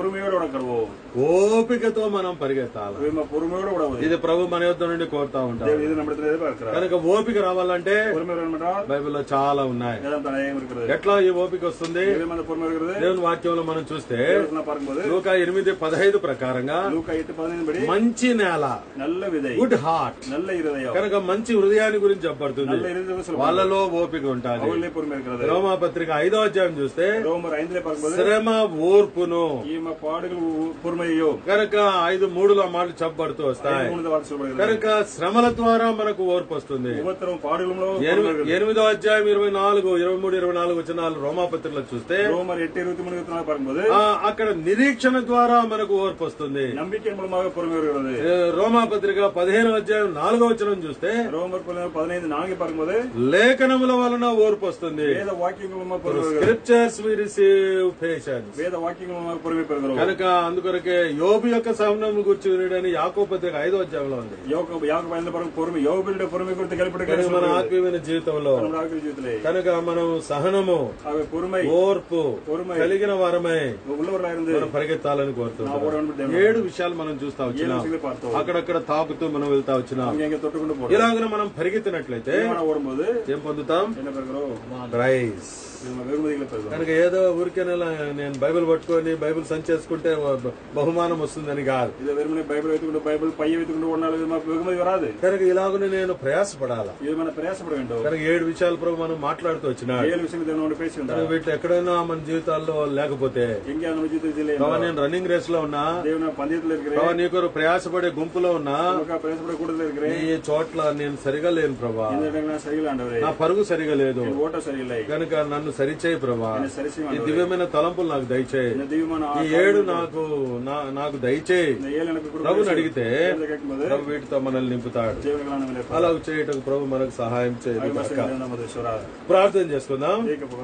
ఓపికతో మనం పరిగెత్తాలి. ఇది ప్రభు మన యొద్ద నుండి కోరుతా ఉంటాం. కనుక ఓపిక రావాలంటే బైబిల్లో చాలా ఉన్నాయి. ఎట్లా ఈ ఓపిక వస్తుంది? దేవుని వాక్యంలో మనం చూస్తే లూకా ఎనిమిది పదహైదు ప్రకారంగా మంచి నేల, గుడ్ హార్ట్, కనుక మంచి హృదయాన్ని గురించి చెప్పబడుతుంది. వాళ్ళలో ఓపిక ఉంటుంది. రోమా పత్రిక ఐదో అధ్యాయం చూస్తే శ్రమ ఓర్పును, కనుక ఐదు మూడులో మాట చెప్పబడుతూ వస్తాయి. కనుక శ్రమల ద్వారా మనకు ఓర్పు వస్తుంది. ఎనిమిదో అధ్యాయం ఇరవై నాలుగు ఇరవై మూడు ఇరవై నాలుగు వచనాలు రోమాపత్రికలో చూస్తే అక్కడ నిరీక్షణ ద్వారా మనకు ఓర్పు వస్తుంది. రోమాపత్రిక పదిహేను అధ్యాయం నాలుగో వచనం చూస్తే లేఖనముల వలన ఓర్పు వస్తుంది. Scriptures we receive patience. కనుక అందుకొరకే యోబు యొక్క సహనం గురించి వినడని యాకోబు పత్రిక ఐదో అధ్యాయంలో ఉంది. మన ఆత్మీయమైన జీవితంలో కనుక మనం సహనము ఓర్పు కలిగిన వారమై మనం పరిగెత్తాలని కోరుతున్నాం. ఏడు విషయాలు మనం చూస్తా వచ్చినాం. అక్కడక్కడ తాకుతూ మనం వెళ్తా వచ్చినాం. ఇలాగ మనం పరిగెత్తినట్లయితే ఏం పొందుతాం? ప్రైజ్. కనుక ఏదో ఊరికేనే నేను బైబిల్ పట్టుకొని బైబిల్ సంచేసుకుంటే బహుమానం వస్తుందని కాదు. కనుక ఇలాగనే నేను ప్రయాసపడాలా. కనుక ఏడు విషయాలు ప్రభు మనం మాట్లాడుతూ వచ్చినాడు. వీటి ఎక్కడైనా మన జీవితాల్లో లేకపోతే నేను రన్నింగ్ రేస్ లో ఉన్నా, నీకు ప్రయాసపడే గుంపులో ఉన్నా, ఈ చోట్ల నేను సరిగా లేను ప్రభా, నా పరుగు సరిగా లేదు, కనుక నన్ను సరిచేయి ప్రభా. ఈ దివ్యమైన తలంపులు నాకు దయచేయి. ఈ ఏడు నాకు నాకు దయచేయి ప్రభుని అడిగితే ప్రభు వీటితో మనల్ని నింపుతాడు. అలా చేయటం ప్రభు మనకు సహాయం చేయదు. ప్రార్థన చేసుకుందాం.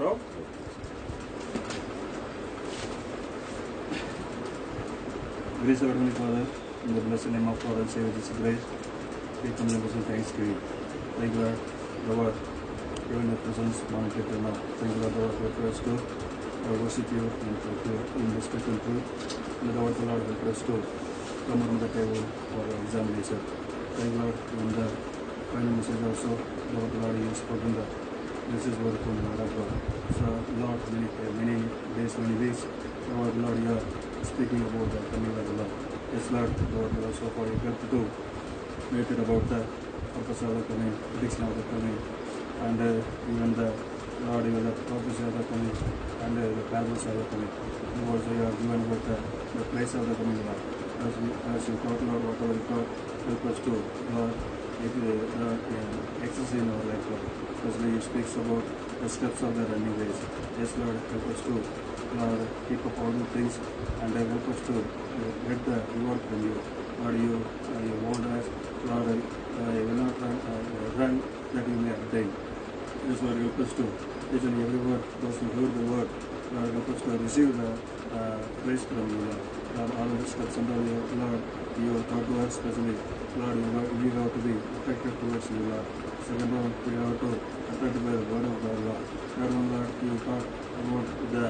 Grace of Heavenly Father, in the blessed name of God and Savior Jesus Christ, we come in the thanksgiving. Thank you, Lord, Lord, you're in your presence, Mount Peter now. Thank you, Lord, Lord, help us to worship you and help you in the spiritual truth. And Lord, the Lord, help us to come on the table for examination. Thank you, Lord, in the final message also, Lord, the Lord, you have spoken the message word from the Word of God. So, Lord, many, many days, many weeks, Lord, Lord, you are speaking about the coming of the Lord. Yes, Lord, Lord, also for your help to make it about the purpose of the coming, prediction of the coming, and uh, even the Lord, even the prophecy of the coming, and uh, the parables of the coming. And also you are given about the, the place of the coming Lord. As we, as you taught, Lord, whatever you taught, help us to, Lord, if you uh, uh, exercise in our life, Lord. Especially you speaks about the steps of the running race. Yes, Lord, help us to, Lord, keep up all the things, and uh, help us to uh, get the reward from you. Lord, you, uh, you warned us, Lord, uh, you will not run, uh, run that you may attain. Yes, Lord, help us to, each and every word, those who heard the word, Lord, help us to receive the uh, praise from you, Lord. Lord, all the steps under you, Lord, you have taught to us, especially, Lord, we have to be affected towards you, Lord. Second one, we have to affected by the word of God, Lord. Third one, Lord, you taught about the,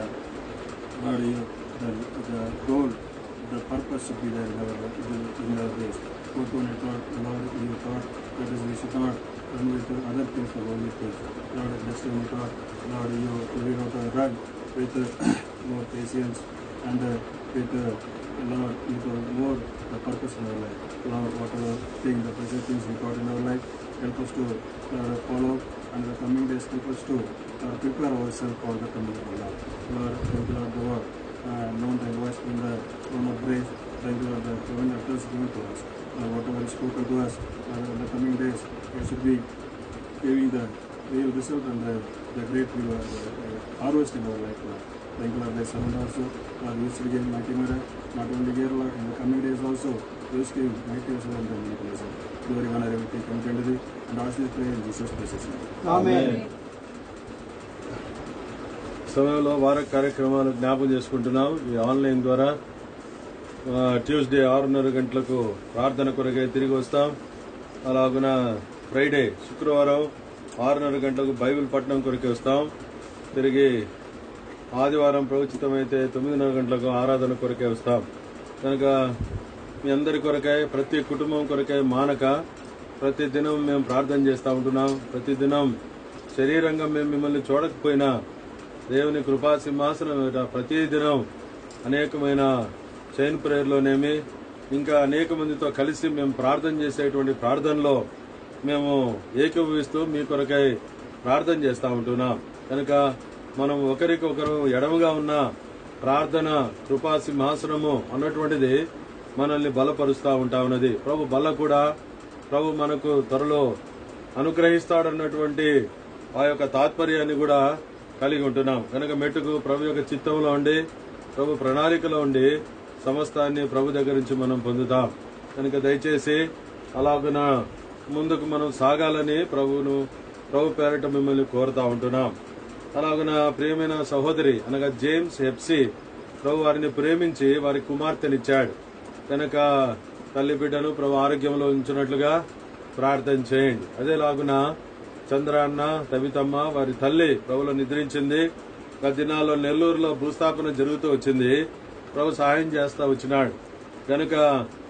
Lord, you, the, the goal, the purpose should be there in our, in our days. Fourth one, you taught, Lord, you taught that is we should not run with other things, the only things. Lord, next one, you taught, Lord, you, we have to run with uh, more patience and uh, with, uh, Lord, with uh, more the purpose in our life. Lord, whatever thing, the precious things we got in our life, help us to uh, follow, and the coming days help us to uh, prepare ourselves for the coming of the Lord. Lord, thank you, Lord, the word, uh, known the voice from the throne of grace. Thank you, Lord, the heaven utterance given to us. Lord, whatever is spoken to us, uh, in the coming days, it should be giving the real result and the, the great uh, uh, harvest in our life, Lord. Thank you, Lord, the servant also, Lord, used to give mighty mirror, not only here, Lord, in the coming days also, used to give mighty result and the many places. Glory, honor, everything come to thee, and ask this prayer in Jesus' precious name. Amen. సమయంలో వార కార్యక్రమాలు జ్ఞాపకం చేసుకుంటున్నాం. ఈ online ద్వారా Tuesday ఆరున్నర గంటలకు ప్రార్థన కొరకై తిరిగి వస్తాం. అలాగున ఫ్రైడే శుక్రవారం ఆరున్నర గంటలకు బైబిల్ పట్టణం కొరకే వస్తాం. తిరిగి ఆదివారం ప్రవచితమైతే తొమ్మిదిన్నర గంటలకు ఆరాధన కొరకే వస్తాం. కనుక మీ అందరి కొరకై, ప్రతి కుటుంబం కొరకై మానక ప్రతి దినం మేము ప్రార్థన చేస్తూ ఉంటున్నాం. ప్రతి దినం శరీరంగా మేము మిమ్మల్ని చూడకపోయినా దేవుని కృపా సింహాసనం ప్రతి దినం అనేకమైన చైన్ ప్రేయర్లోనేమి ఇంకా అనేక మందితో కలిసి మేము ప్రార్థన చేసేటువంటి ప్రార్థనలో మేము ఏకీభవిస్తూ మీ కొరకై ప్రార్థన చేస్తూ ఉంటున్నాం. కనుక మనం ఒకరికొకరు ఎడమగా ఉన్న ప్రార్థన కృపా సింహాసనము అన్నటువంటిది మనల్ని బలపరుస్తా ఉంటా ఉన్నది. ప్రభు బల కూడా ప్రభు మనకు త్వరలో అనుగ్రహిస్తాడన్నటువంటి ఆ యొక్క తాత్పర్యాన్ని కూడా కలిగి ఉంటున్నాం. కనుక మెట్టుకు ప్రభు యొక్క చిత్తంలో ఉండి ప్రభు ప్రణాళికలో ఉండి సమస్తాన్ని ప్రభు దగ్గర నుంచి మనం పొందుతాం. కనుక దయచేసి అలాగున ముందుకు మనం సాగాలని ప్రభువును ప్రభు పేరట మిమ్మల్ని కోరుతా ఉంటున్నాం. అలాగున ప్రియమైన సహోదరి అనగా జేమ్స్ హెప్సీ ప్రభు వారిని ప్రేమించి వారి కుమార్తెనిచ్చాడు. కనుక తల్లి బిడ్డను ప్రభు ఆరోగ్యంలో ఉంచినట్లుగా ప్రార్థన చేయండి. అదేలాగున చంద్రాన్న తవితమ్మ వారి తల్లి ప్రభులో నిద్రించింది. గత దినాల్లో నెల్లూరులో భూస్థాపన జరుగుతూ వచ్చింది. ప్రభు సహాయం చేస్తా వచ్చినాడు. కనుక